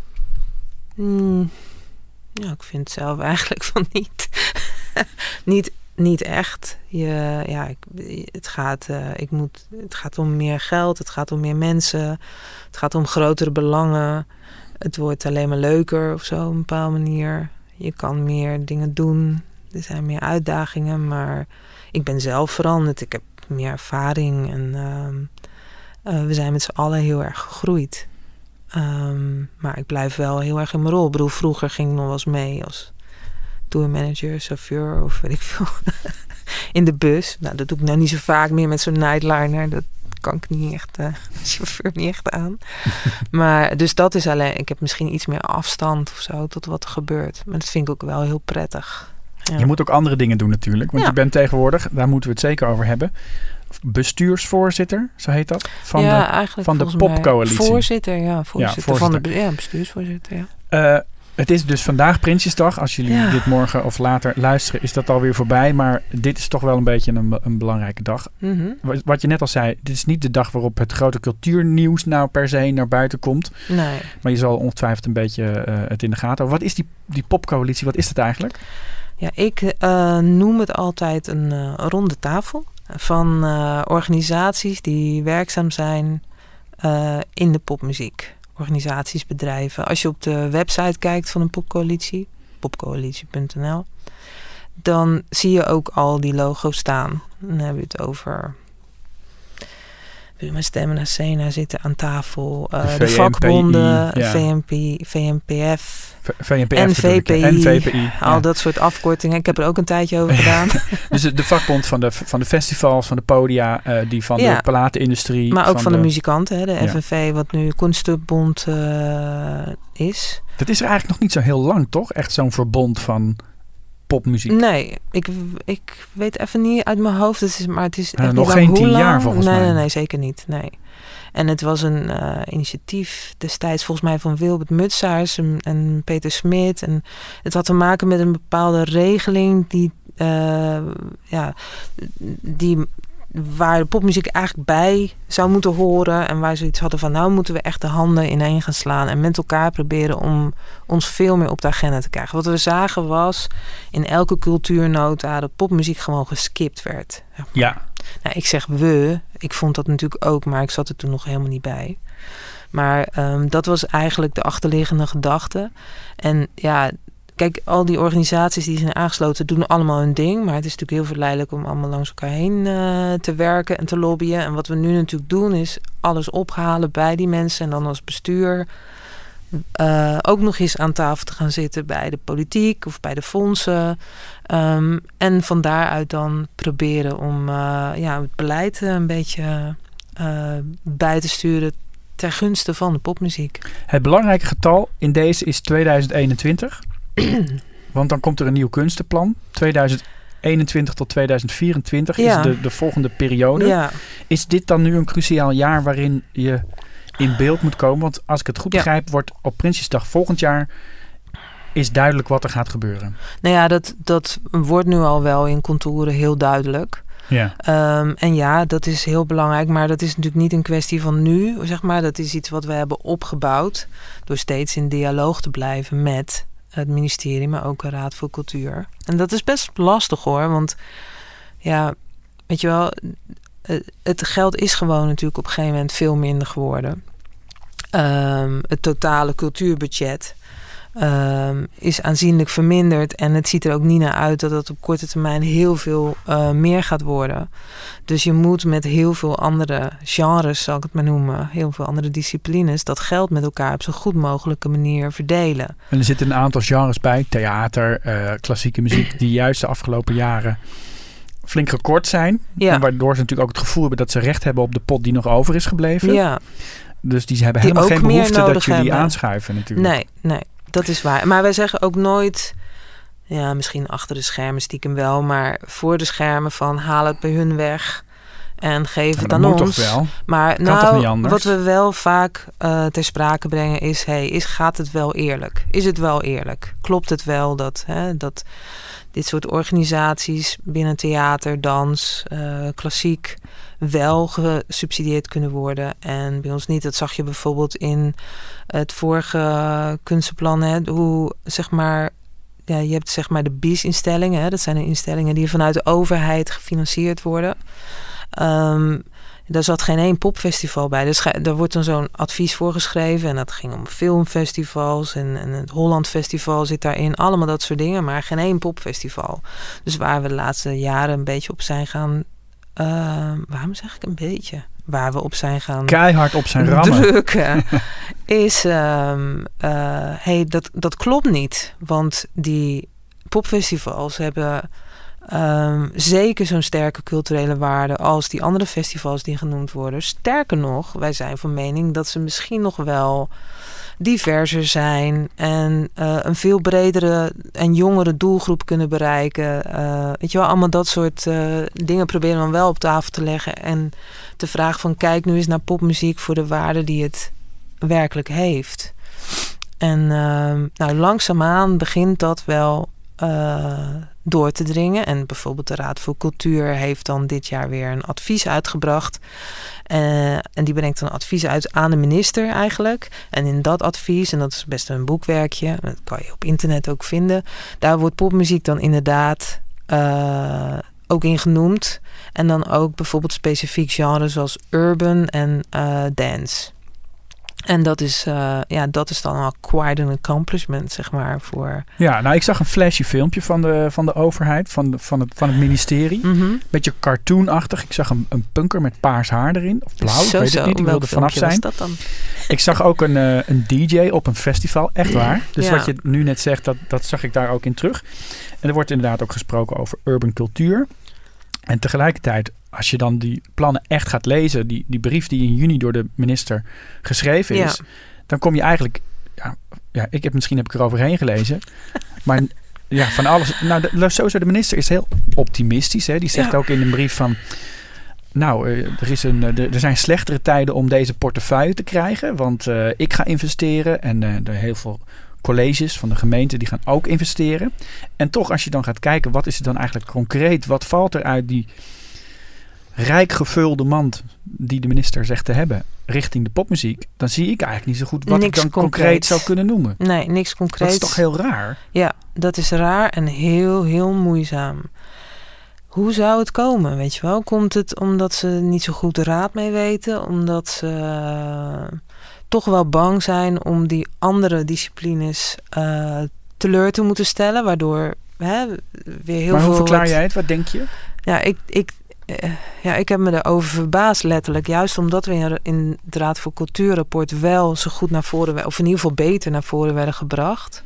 Mm, ja, ik vind zelf eigenlijk van niet. niet, niet echt. Je, ja, ik, het, gaat, uh, ik moet, het gaat om meer geld, het gaat om meer mensen, het gaat om grotere belangen. Het wordt alleen maar leuker of zo op een bepaalde manier. Je kan meer dingen doen. Er zijn meer uitdagingen, maar ik ben zelf veranderd. Ik heb meer ervaring en uh, uh, we zijn met z'n allen heel erg gegroeid. Um, maar ik blijf wel heel erg in mijn rol. Ik bedoel, vroeger ging ik nog wel eens mee als tourmanager, chauffeur of weet ik veel. In de bus. Nou, dat doe ik nou niet zo vaak meer met zo'n nightliner. Dat kan ik niet echt, uh, chauffeur niet echt aan. Maar dus dat is alleen, ik heb misschien iets meer afstand of zo tot wat er gebeurt. Maar dat vind ik ook wel heel prettig. Ja. Je moet ook andere dingen doen natuurlijk. Want Ja. je bent tegenwoordig, daar moeten we het zeker over hebben... bestuursvoorzitter, zo heet dat? Van ja, de, eigenlijk van de volgens mij popcoalitie. Voorzitter, ja. Voorzitter, Ja, voorzitter. Van de, be- ja, bestuursvoorzitter, ja. Uh, het is dus vandaag Prinsjesdag. Als jullie Ja. dit morgen of later luisteren, is dat alweer voorbij. Maar dit is toch wel een beetje een, een belangrijke dag. Mm-hmm. Wat, wat je net al zei, dit is niet de dag waarop het grote cultuurnieuws nou per se naar buiten komt. Nee. Maar je zal ongetwijfeld een beetje uh, het in de gaten houden. Wat is die, die popcoalitie? Wat is het eigenlijk? Ja, ik uh, noem het altijd een uh, ronde tafel van uh, organisaties die werkzaam zijn uh, in de popmuziek. Organisaties, bedrijven. Als je op de website kijkt van een popcoalitie, popcoalitie punt n l, dan zie je ook al die logo's staan. Dan hebben we het over... Mijn stemmen naar Sena zitten aan tafel. Uh, de, V N P I, de vakbonden, ja. V N P, V N P F... V N P F en V P I, en V P I. al Ja. dat soort afkortingen. Ik heb er ook een tijdje over gedaan. Dus de, de vakbond van de, van de festivals, van de podia, uh, die van Ja. de platenindustrie. Maar ook van, van de, de muzikanten, hè, de Ja. F N V, wat nu Kunstenbond uh, is. Dat is er eigenlijk nog niet zo heel lang, toch? Echt zo'n verbond van popmuziek. Nee, ik, ik weet even niet uit mijn hoofd. Het is, maar het is echt Uh, niet nog lang. geen Hoe tien lang? jaar volgens nee, mij. Nee, nee, zeker niet. Nee. En het was een uh, initiatief destijds volgens mij van Wilbert Mutsaars en, en Peter Smit. En het had te maken met een bepaalde regeling die, uh, ja, die waar de popmuziek eigenlijk bij zou moeten horen. En waar ze iets hadden van, nou moeten we echt de handen ineen gaan slaan en met elkaar proberen om ons veel meer op de agenda te krijgen. Wat we zagen was in elke cultuurnota dat popmuziek gewoon geskipt werd. Ja. Nou, ik zeg we, ik vond dat natuurlijk ook, maar ik zat er toen nog helemaal niet bij. Maar um, dat was eigenlijk de achterliggende gedachte. En ja, kijk, al die organisaties die zijn aangesloten doen allemaal hun ding. Maar het is natuurlijk heel verleidelijk om allemaal langs elkaar heen uh, te werken en te lobbyen. En wat we nu natuurlijk doen is alles ophalen bij die mensen. En dan als bestuur uh, ook nog eens aan tafel te gaan zitten bij de politiek of bij de fondsen. Um, en van daaruit dan proberen om uh, ja, het beleid uh, een beetje uh, bij te sturen ter gunste van de popmuziek. Het belangrijke getal in deze is tweeduizend eenentwintig. Want dan komt er een nieuw kunstenplan. tweeduizend eenentwintig tot tweeduizend vierentwintig Ja. is de, de volgende periode. Ja. Is dit dan nu een cruciaal jaar waarin je in beeld moet komen? Want als ik het goed Ja. begrijp, wordt op Prinsjesdag volgend jaar is duidelijk wat er gaat gebeuren. Nou ja, dat, dat wordt nu al wel in contouren heel duidelijk. Ja. Um, en ja, dat is heel belangrijk, maar dat is natuurlijk niet een kwestie van nu, zeg maar. Dat is iets wat we hebben opgebouwd door steeds in dialoog te blijven met het ministerie, maar ook een Raad voor Cultuur. En dat is best lastig hoor, want ja, weet je wel, het geld is gewoon natuurlijk op een gegeven moment veel minder geworden. Um, het totale cultuurbudget Um, is aanzienlijk verminderd. En het ziet er ook niet naar uit dat het op korte termijn heel veel uh, meer gaat worden. Dus je moet met heel veel andere genres, zal ik het maar noemen, heel veel andere disciplines, dat geld met elkaar op zo goed mogelijke manier verdelen. En er zitten een aantal genres bij, theater, uh, klassieke muziek, die juist de afgelopen jaren flink gekort zijn. Ja. En waardoor ze natuurlijk ook het gevoel hebben dat ze recht hebben op de pot die nog over is gebleven. Ja. Dus die hebben Die helemaal ook geen meer behoefte dat nodig jullie hebben. aanschuiven natuurlijk. Nee, nee, dat is waar. Maar wij zeggen ook nooit Ja, misschien achter de schermen stiekem wel. Maar voor de schermen van haal het bij hun weg. En geef Ja, het maar aan dat moet ons. toch wel? Maar Kan toch nou, niet anders? wat we wel vaak uh, ter sprake brengen is... Hey, is, gaat het wel eerlijk? Is het wel eerlijk? Klopt het wel dat, hè, dat dit soort organisaties binnen theater, dans, uh, klassiek... wel gesubsidieerd kunnen worden en bij ons niet? Dat zag je bijvoorbeeld in het vorige kunstenplan. Hè, hoe, zeg maar... Ja, je hebt zeg maar de B I S-instellingen. Hè, dat zijn de instellingen die vanuit de overheid gefinancierd worden... Um, daar zat geen één popfestival bij. Dus daar wordt dan zo'n advies voor geschreven. En dat ging om filmfestivals. En, en het Holland Festival zit daarin. Allemaal dat soort dingen. Maar geen één popfestival. Dus waar we de laatste jaren een beetje op zijn gaan... Uh, waarom zeg ik een beetje? Waar we op zijn gaan... Keihard op zijn rammen. Drukken. is... Um, uh, hey, dat, dat klopt niet. Want die popfestivals hebben... Um, zeker zo'n sterke culturele waarde als die andere festivals die genoemd worden. Sterker nog, wij zijn van mening dat ze misschien nog wel diverser zijn en uh, een veel bredere en jongere doelgroep kunnen bereiken. Uh, weet je wel, allemaal dat soort uh, dingen proberen we wel op tafel te leggen en te vragen van kijk nu eens naar popmuziek voor de waarde die het werkelijk heeft. En uh, nou, langzaamaan begint dat wel Uh, door te dringen. En bijvoorbeeld de Raad voor Cultuur heeft dan dit jaar weer een advies uitgebracht. Uh, en die brengt een advies uit aan de minister eigenlijk. En in dat advies, en dat is best een boekwerkje, dat kan je op internet ook vinden, daar wordt popmuziek dan inderdaad uh, ook in genoemd. En dan ook bijvoorbeeld specifiek genres zoals urban en uh, dance. En dat is, uh, ja, dat is dan al quite an accomplishment, zeg maar, voor... Ja, nou, ik zag een flashy filmpje van de, van de overheid, van, de, van, het, van het ministerie. Mm-hmm. Beetje cartoonachtig. Ik zag een, een punker met paars haar erin. Of blauw, zo, ik weet zo, het niet. Ik wilde vanaf zijn. Dat dan? Ik zag ook een, uh, een D J op een festival. Echt waar. Dus ja. wat je nu net zegt, dat, dat zag ik daar ook in terug. En er wordt inderdaad ook gesproken over urban cultuur. En tegelijkertijd, als je dan die plannen echt gaat lezen, die, die brief die in juni door de minister geschreven is, ja. dan kom je eigenlijk, ja, ja, ik heb misschien heb ik er overheen gelezen, maar ja, van alles. Nou, de, sowieso de minister is heel optimistisch. Hè? Die zegt ja. ook in een brief van, nou, er, is een, er zijn slechtere tijden om deze portefeuille te krijgen, want uh, ik ga investeren en uh, er heel veel colleges van de gemeente die gaan ook investeren. En toch, als je dan gaat kijken, wat is het dan eigenlijk concreet? Wat valt er uit die rijk gevulde mand die de minister zegt te hebben richting de popmuziek? Dan zie ik eigenlijk niet zo goed wat niks ik dan concreet. concreet zou kunnen noemen. Nee, niks concreet. Dat is toch heel raar? Ja, dat is raar en heel, heel moeizaam. Hoe zou het komen, weet je wel? Komt het omdat ze niet zo goed de raad mee weten? Omdat ze uh, toch wel bang zijn om die andere disciplines uh, teleur te moeten stellen, waardoor hè, weer heel maar veel... hoe verklaar wat... jij het? Wat denk je? Ja, ik, ik, uh, ja, ik heb me erover verbaasd letterlijk. Juist omdat we in, in het Raad voor Cultuurrapport wel zo goed naar voren, of in ieder geval beter naar voren werden gebracht.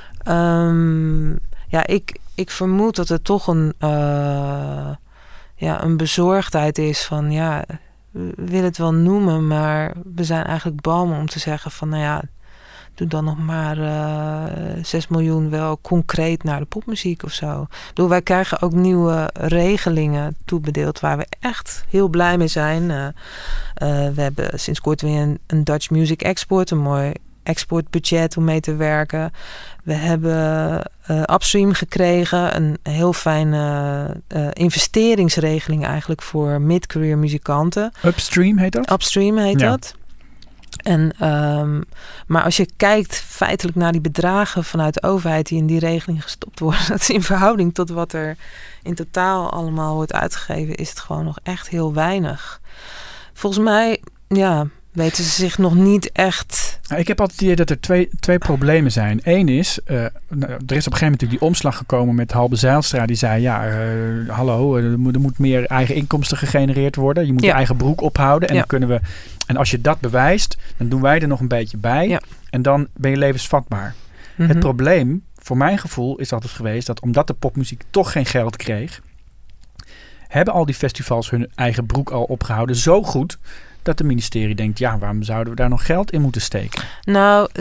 Um, ja, ik, ik vermoed dat het toch een, uh, ja, een bezorgdheid is van ja, we willen het wel noemen, maar we zijn eigenlijk bang om te zeggen van nou ja, doe dan nog maar uh, zes miljoen wel concreet naar de popmuziek of zo. Ik bedoel, wij krijgen ook nieuwe regelingen toebedeeld waar we echt heel blij mee zijn. Uh, uh, we hebben sinds kort weer een, een Dutch Music Export, een mooi exportbudget om mee te werken. We hebben uh, Upstream gekregen, een heel fijne uh, investeringsregeling eigenlijk voor mid-career muzikanten. Upstream heet dat? Upstream heet ja. dat. En, um, maar als je kijkt feitelijk naar die bedragen vanuit de overheid die in die regeling gestopt worden, dat is in verhouding tot wat er in totaal allemaal wordt uitgegeven, is het gewoon nog echt heel weinig. Volgens mij, ja, weten ze zich nog niet echt... Nou, ik heb altijd het idee dat er twee, twee problemen zijn. Eén is, uh, er is op een gegeven moment natuurlijk die omslag gekomen met Halbe Zijlstra. Die zei, ja, uh, hallo, er moet, er moet meer eigen inkomsten gegenereerd worden. Je moet ja. je eigen broek ophouden. En, ja. dan kunnen we, en als je dat bewijst, dan doen wij er nog een beetje bij. Ja. En dan ben je levensvatbaar. Mm-hmm. Het probleem, voor mijn gevoel, is altijd geweest dat omdat de popmuziek toch geen geld kreeg, hebben al die festivals hun eigen broek al opgehouden zo goed dat het ministerie denkt, ja, waarom zouden we daar nog geld in moeten steken? Nou,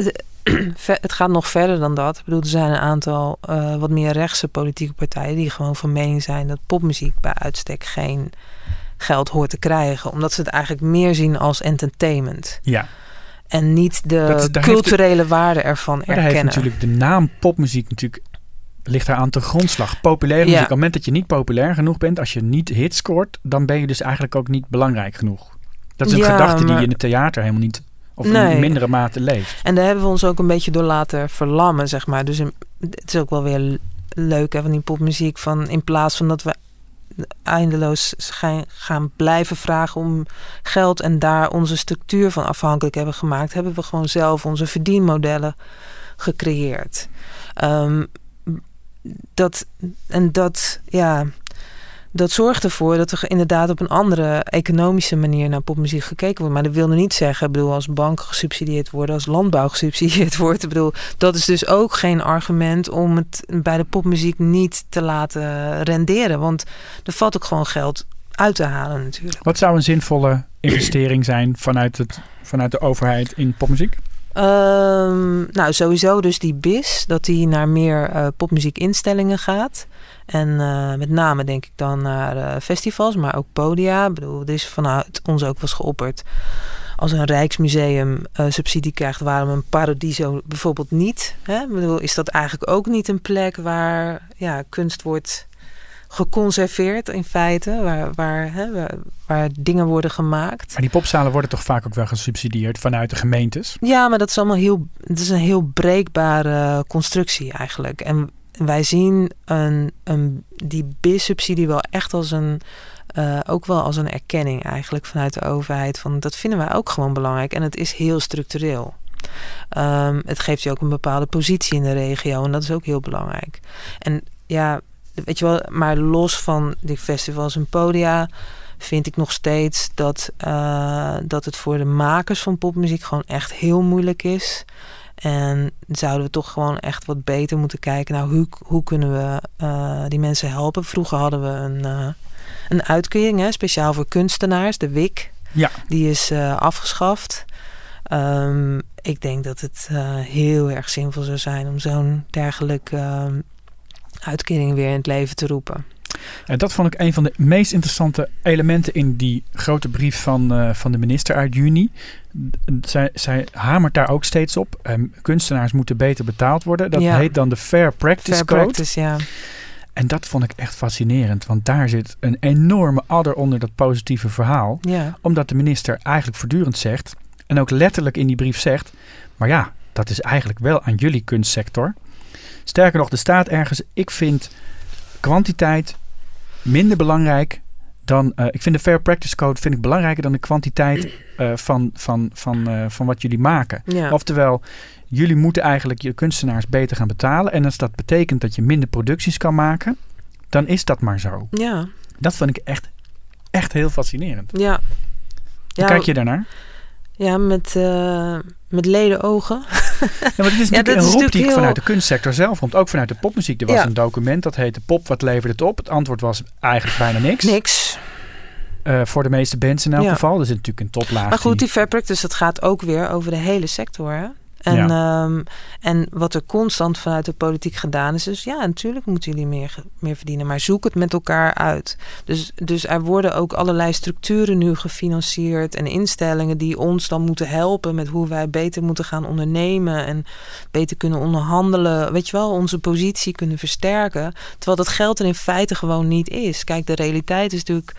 het gaat nog verder dan dat. Ik bedoel, er zijn een aantal uh, wat meer rechtse politieke partijen die gewoon van mening zijn dat popmuziek bij uitstek geen geld hoort te krijgen. Omdat ze het eigenlijk meer zien als entertainment. Ja. En niet de dat, culturele het, waarde ervan maar erkennen. Daar heeft natuurlijk de naam popmuziek natuurlijk ligt daar aan ten grondslag. Populaire muziek. Ja. Op het moment dat je niet populair genoeg bent, als je niet hits scoort, dan ben je dus eigenlijk ook niet belangrijk genoeg. Dat is een ja, gedachte die maar... in het theater helemaal niet, of nee. in mindere mate leeft. En daar hebben we ons ook een beetje door laten verlammen, zeg maar. Dus in, het is ook wel weer leuk hè, van die popmuziek. Van, in plaats van dat we eindeloos gaan, gaan blijven vragen om geld en daar onze structuur van afhankelijk hebben gemaakt, hebben we gewoon zelf onze verdienmodellen gecreëerd. Um, dat, en dat, ja, dat zorgt ervoor dat er inderdaad op een andere economische manier naar popmuziek gekeken wordt. Maar dat wilde niet zeggen, ik bedoel, als banken gesubsidieerd worden, als landbouw gesubsidieerd wordt. Ik bedoel, dat is dus ook geen argument om het bij de popmuziek niet te laten renderen. Want er valt ook gewoon geld uit te halen natuurlijk. Wat zou een zinvolle investering zijn vanuit, het, vanuit de overheid in popmuziek? Um, nou, sowieso dus die B I S, dat die naar meer uh, popmuziekinstellingen gaat. En uh, met name denk ik dan naar uh, festivals, maar ook podia. Ik bedoel, er is vanuit ons ook was geopperd. Als een Rijksmuseum uh, subsidie krijgt, waarom een Paradiso bijvoorbeeld niet? Hè? Ik bedoel, is dat eigenlijk ook niet een plek waar ja, kunst wordt geconserveerd in feite, waar, waar, hè, waar, waar dingen worden gemaakt. Maar die popzalen worden toch vaak ook wel gesubsidieerd vanuit de gemeentes? Ja, maar dat is allemaal heel, het is een heel breekbare constructie eigenlijk. En wij zien een, een, die B I S-subsidie wel echt als een, uh, ook wel als een erkenning eigenlijk vanuit de overheid. Van, dat vinden wij ook gewoon belangrijk en het is heel structureel. Um, het geeft je ook een bepaalde positie in de regio en dat is ook heel belangrijk. En ja, weet je wel, maar los van die festivals en podia vind ik nog steeds dat, uh, dat het voor de makers van popmuziek gewoon echt heel moeilijk is. En zouden we toch gewoon echt wat beter moeten kijken. Nou, hoe, hoe kunnen we uh, die mensen helpen? Vroeger hadden we een, uh, een uitkering, hè, speciaal voor kunstenaars, de W I C. Ja. Die is uh, afgeschaft. Um, ik denk dat het uh, heel erg zinvol zou zijn om zo'n dergelijke uh, uitkering weer in het leven te roepen. En dat vond ik een van de meest interessante elementen in die grote brief van, uh, van de minister uit juni. Zij, zij hamert daar ook steeds op. Um, kunstenaars moeten beter betaald worden. Dat ja. heet dan de Fair Practice Fair Code. Practice, ja. En dat vond ik echt fascinerend. Want daar zit een enorme adder onder dat positieve verhaal. Ja. Omdat de minister eigenlijk voortdurend zegt, en ook letterlijk in die brief zegt, maar ja, dat is eigenlijk wel aan jullie kunstsector. Sterker nog, er staat ergens, ik vind kwantiteit minder belangrijk dan, uh, ik vind de Fair Practice Code vind ik belangrijker dan de kwantiteit uh, van, van, van, uh, van wat jullie maken. Ja. Oftewel, jullie moeten eigenlijk je kunstenaars beter gaan betalen. En als dat betekent dat je minder producties kan maken, dan is dat maar zo. Ja. Dat vond ik echt, echt heel fascinerend. Ja. Hoe ja, kijk je daarnaar? Ja, met, uh, met leden ogen. Ja, maar het is Ja, natuurlijk dat een is roep die natuurlijk vanuit heel- de kunstsector zelf komt. Ook vanuit de popmuziek. Er was Ja. een document dat heette Pop, wat levert het op? Het antwoord was eigenlijk bijna niks. Niks. Uh, voor de meeste bands in elk Ja. geval. Er zit natuurlijk een toplaag. Maar goed, die- die Fair Practice, dat gaat ook weer over de hele sector. Hè? En, Ja. um, en wat er constant vanuit de politiek gedaan is, dus ja, natuurlijk moeten jullie meer, ge- meer verdienen, maar zoek het met elkaar uit. Dus, dus er worden ook allerlei structuren nu gefinancierd en instellingen die ons dan moeten helpen met hoe wij beter moeten gaan ondernemen en beter kunnen onderhandelen. Weet je wel, onze positie kunnen versterken. Terwijl dat geld er in feite gewoon niet is. Kijk, de realiteit is natuurlijk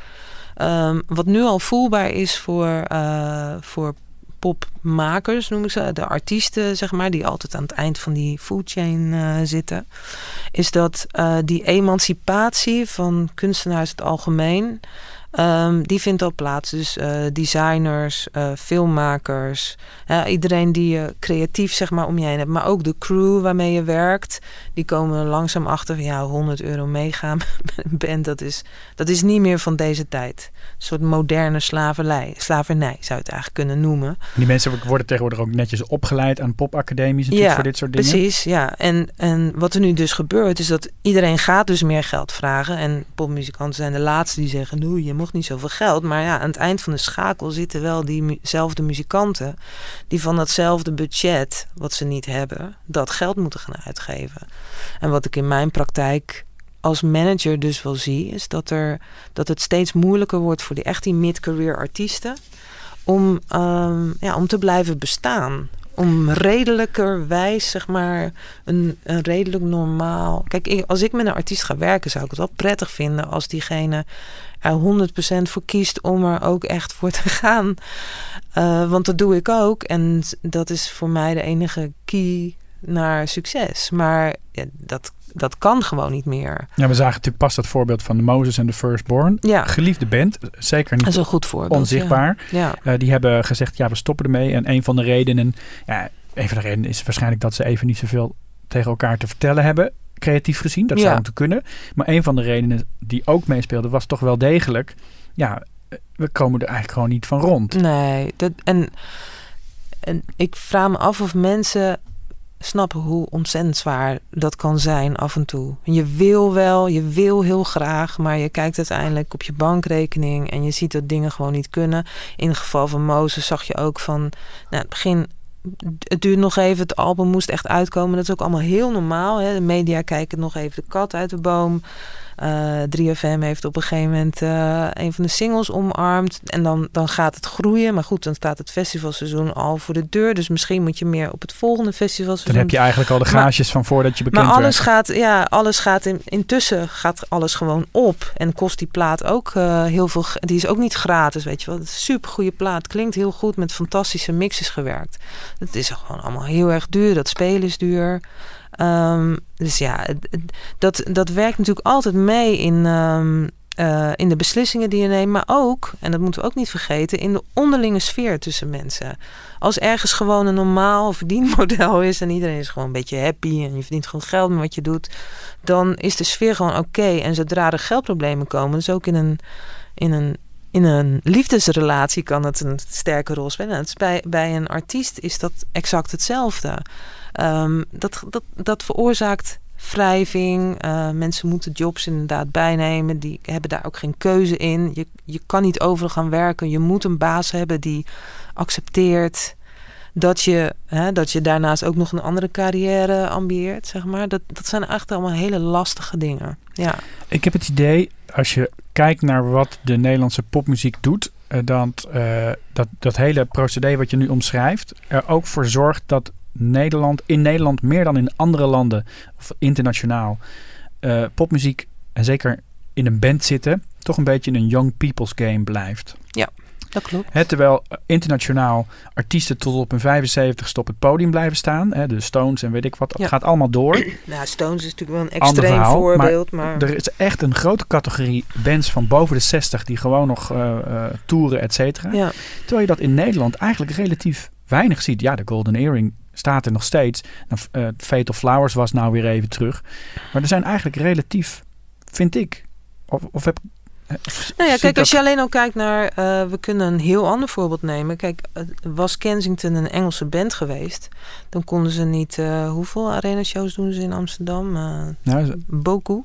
um, wat nu al voelbaar is voor, uh, voor popmakers, noem ik ze, de artiesten, zeg maar, die altijd aan het eind van die food chain uh, zitten, is dat uh, die emancipatie van kunstenaars in het algemeen, um, die vindt al plaats. Dus uh, designers, uh, filmmakers, uh, iedereen die je creatief, zeg maar, om je heen hebt, maar ook de crew waarmee je werkt, die komen langzaam achter van, ja, honderd euro meegaan met een band, dat is, dat is niet meer van deze tijd. Een soort moderne slavernij, slavernij zou je het eigenlijk kunnen noemen. Die mensen worden tegenwoordig ook netjes opgeleid aan popacademies natuurlijk voor dit soort dingen. Precies, ja. En, en wat er nu dus gebeurt, is dat iedereen gaat dus meer geld vragen. En popmuzikanten zijn de laatste die zeggen, nou, je mocht niet zoveel geld. Maar ja, aan het eind van de schakel zitten wel diezelfde muzikanten die van datzelfde budget, wat ze niet hebben, dat geld moeten gaan uitgeven. En wat ik in mijn praktijk als manager dus wel zie, is dat, er, dat het steeds moeilijker wordt voor die echt die mid-career artiesten om, um, ja, om te blijven bestaan. Om redelijkerwijs, zeg maar, een, een redelijk normaal... Kijk, ik, als ik met een artiest ga werken, zou ik het wel prettig vinden als diegene er honderd procent voor kiest om er ook echt voor te gaan. Uh, want dat doe ik ook. En dat is voor mij de enige key naar succes. Maar ja, dat, dat kan gewoon niet meer. Ja, we zagen natuurlijk pas dat voorbeeld van de Moses en de Firstborn. Ja. Geliefde band, zeker niet dat is een goed voorbeeld, onzichtbaar. Ja. Ja. Uh, die hebben gezegd, ja, we stoppen ermee. En een van de redenen, ja, een van de redenen is waarschijnlijk dat ze even niet zoveel tegen elkaar te vertellen hebben, creatief gezien. Dat ja. zou moeten kunnen. Maar een van de redenen die ook meespeelde was toch wel degelijk, ja, we komen er eigenlijk gewoon niet van rond. Nee, dat, en, en ik vraag me af of mensen snappen hoe ontzettend zwaar dat kan zijn af en toe. Je wil wel, je wil heel graag, maar je kijkt uiteindelijk op je bankrekening en je ziet dat dingen gewoon niet kunnen. In het geval van Moses zag je ook van, nou, het begin, het duurt nog even, het album moest echt uitkomen. Dat is ook allemaal heel normaal. Hè? De media kijken nog even de kat uit de boom. Uh, drie F M heeft op een gegeven moment uh, een van de singles omarmd. En dan, dan gaat het groeien. Maar goed, dan staat het festivalseizoen al voor de deur. Dus misschien moet je meer op het volgende festivalseizoen. Dan heb je eigenlijk al de gages maar, van voordat je bekend maar alles werd. gaat, ja, alles gaat in, intussen gaat alles gewoon op. En kost die plaat ook uh, heel veel. Die is ook niet gratis, weet je wel. Het is een super goede plaat. Klinkt heel goed, met fantastische mixes gewerkt. Het is gewoon allemaal heel erg duur. Dat spelen is duur. Um, dus ja, dat, dat werkt natuurlijk altijd mee in, um, uh, in de beslissingen die je neemt. Maar ook, en dat moeten we ook niet vergeten, in de onderlinge sfeer tussen mensen. Als ergens gewoon een normaal verdienmodel is en iedereen is gewoon een beetje happy en je verdient gewoon geld met wat je doet, dan is de sfeer gewoon oké. Okay. En zodra er geldproblemen komen, dus ook in een, in een In een liefdesrelatie kan het een sterke rol spelen. Het is bij, bij een artiest is dat exact hetzelfde. Um, dat, dat, dat veroorzaakt wrijving. Uh, mensen moeten jobs inderdaad bijnemen. Die hebben daar ook geen keuze in. Je, je kan niet overal gaan werken. Je moet een baas hebben die accepteert dat je, hè, dat je daarnaast ook nog een andere carrière ambieert, zeg maar. Dat, dat zijn echt allemaal hele lastige dingen. Ja. Ik heb het idee, als je kijkt naar wat de Nederlandse popmuziek doet, uh, dat, uh, dat dat hele procedé wat je nu omschrijft er ook voor zorgt dat Nederland, in Nederland meer dan in andere landen of internationaal, uh, popmuziek, en zeker in een band zitten, toch een beetje een young people's game blijft. Ja, dat klopt. He, terwijl internationaal artiesten tot op hun vijfenzeventigste op het podium blijven staan. He, de Stones en weet ik wat. Dat ja. gaat allemaal door. Nou, Stones is natuurlijk wel een extreem verhaal, voorbeeld. Maar, maar er is echt een grote categorie bands van boven de zestig die gewoon nog uh, uh, toeren, et cetera. Ja. Terwijl je dat in Nederland eigenlijk relatief weinig ziet. Ja, de Golden Earring staat er nog steeds. Nou, uh, Fatal Flowers was nou weer even terug. Maar er zijn eigenlijk relatief, vind ik, of, of heb Nou ja, kijk, als je alleen al kijkt naar, uh, we kunnen een heel ander voorbeeld nemen. Kijk, uh, was Kensington een Engelse band geweest, dan konden ze niet, uh, hoeveel arena shows doen ze in Amsterdam? Uh, nou, ze... Boku.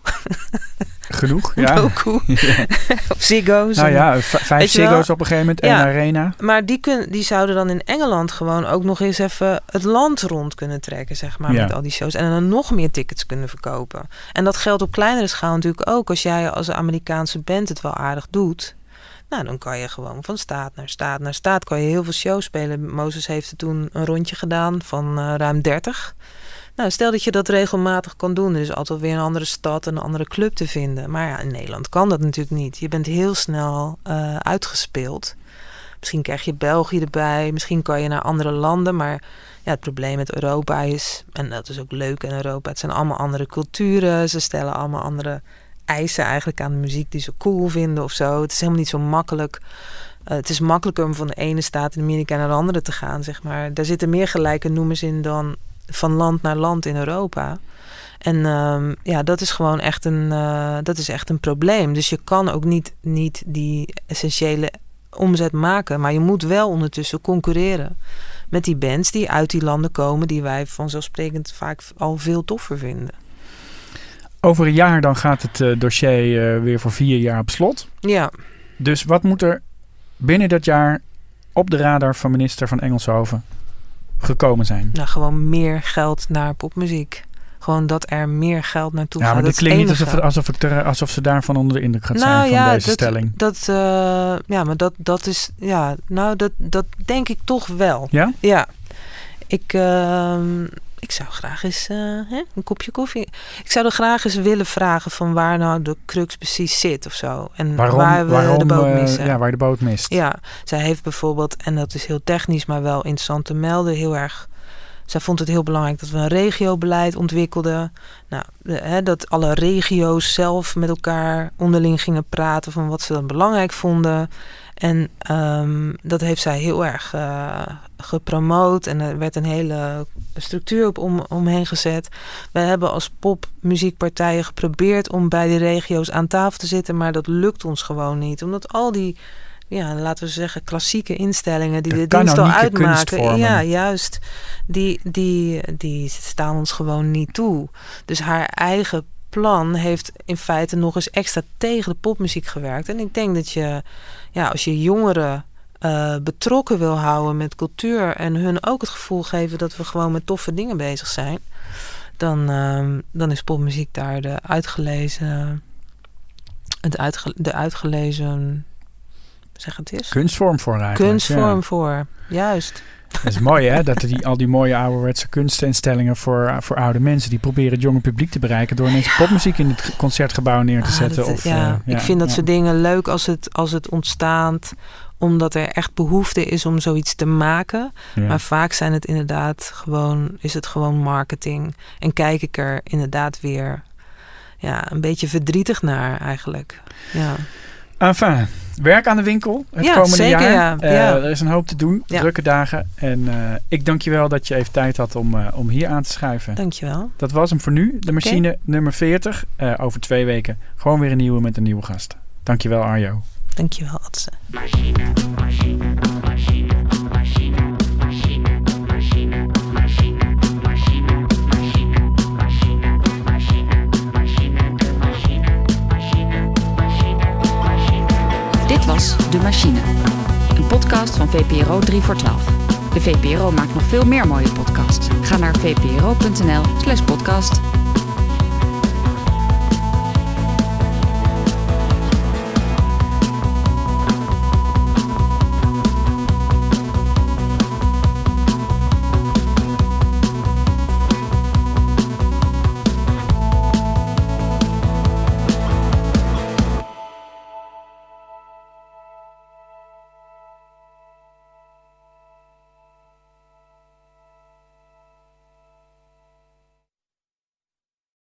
Genoeg, ja. Boku. Ja. Of Ziggo's. Nou ja, v- vijf Ziggo's op een gegeven moment en ja, een arena. Maar die, kun, die zouden dan in Engeland gewoon ook nog eens even het land rond kunnen trekken, zeg maar, ja. met al die shows. En dan nog meer tickets kunnen verkopen. En dat geldt op kleinere schaal natuurlijk ook. Als jij als Amerikaanse band het wel aardig doet, nou, dan kan je gewoon van staat naar staat naar staat kan je heel veel shows spelen. Moses heeft er toen een rondje gedaan van uh, ruim dertig. Nou, stel dat je dat regelmatig kan doen. Er is altijd weer een andere stad, een andere club te vinden. Maar ja, in Nederland kan dat natuurlijk niet. Je bent heel snel uh, uitgespeeld. Misschien krijg je België erbij. Misschien kan je naar andere landen. Maar ja, het probleem met Europa is, en dat is ook leuk in Europa, het zijn allemaal andere culturen. Ze stellen allemaal andere eisen eigenlijk aan de muziek die ze cool vinden of zo. Het is helemaal niet zo makkelijk. Uh, het is makkelijker om van de ene staat in Amerika naar de andere te gaan, zeg maar. Daar zitten meer gelijke noemers in dan van land naar land in Europa. En um, ja, dat is gewoon echt een, uh, dat is echt een probleem. Dus je kan ook niet, niet die essentiële omzet maken, maar je moet wel ondertussen concurreren met die bands die uit die landen komen, die wij vanzelfsprekend vaak al veel toffer vinden. Over een jaar dan gaat het uh, dossier uh, weer voor vier jaar op slot. Ja. Dus wat moet er binnen dat jaar op de radar van minister van Engelshoven gekomen zijn? Nou, gewoon meer geld naar popmuziek. Gewoon dat er meer geld naartoe Ja, gaat. maar dit Dat is klinkt het niet alsof, alsof, ik er, alsof ze daarvan onder de indruk gaat Nou zijn van ja, deze dat, stelling. Dat, uh, ja, maar dat, dat is... Ja, nou, dat, dat denk ik toch wel. Ja? Ja. Ik, uh, ik zou graag eens uh, hè, een kopje koffie... Ik zou er graag eens willen vragen van waar nou de crux precies zit of zo. En Waarom, waar we waarom, de boot uh, missen. Ja, waar je de boot mist. Ja, zij heeft bijvoorbeeld, en dat is heel technisch, maar wel interessant te melden, heel erg... Zij vond het heel belangrijk dat we een regiobeleid ontwikkelden. Nou, de, hè, dat alle regio's zelf met elkaar onderling gingen praten van wat ze dan belangrijk vonden. En um, dat heeft zij heel erg uh, gepromoot. En er werd een hele structuur op om, omheen gezet. We hebben als popmuziekpartijen geprobeerd om bij die regio's aan tafel te zitten. Maar dat lukt ons gewoon niet. Omdat al die... Ja, laten we zeggen, klassieke instellingen die Dat de dienst nou al Ja, uitmaken. Ja, juist. Die, die, die staan ons gewoon niet toe. Dus haar eigen plan heeft in feite nog eens extra tegen de popmuziek gewerkt. En ik denk dat je, ja, als je jongeren uh, betrokken wil houden met cultuur en hun ook het gevoel geven dat we gewoon met toffe dingen bezig zijn, dan, uh, dan is popmuziek daar de uitgelezen, het uitge, de uitgelezen... Zeg het eens. Kunstvorm voor eigenlijk. Kunstvorm ja. voor, juist. Dat is mooi hè, dat die, al die mooie ouderwetse kunstinstellingen voor, voor oude mensen, die proberen het jonge publiek te bereiken door ineens popmuziek in het concertgebouw neer te Ah, zetten. dat, of, ja, uh, ja, ik vind dat ja. soort dingen leuk als het, als het ontstaat, omdat er echt behoefte is om zoiets te maken. Ja. Maar vaak zijn het inderdaad gewoon, is het gewoon marketing. En kijk ik er inderdaad weer ja, een beetje verdrietig naar eigenlijk. Ja. Enfin, werk aan de winkel het Ja, komende zeker, jaar. ja. Uh, Ja. Er is een hoop te doen, Ja. drukke dagen. En uh, ik dank je wel dat je even tijd had om, uh, om hier aan te schuiven. Dankjewel. Dat was hem voor nu. De machine okay. nummer veertig. Uh, over twee weken gewoon weer een nieuwe met een nieuwe gast. Dank je wel, Arjo. Dankjewel, Adse. Machine, machine, machine, machine, machine, machine, machine, machine, machine, machine, machine, machine, machine. Dit was De Machine, een podcast van V P R O drie voor twaalf. De V P R O maakt nog veel meer mooie podcasts. Ga naar v p r o punt n l slash podcast.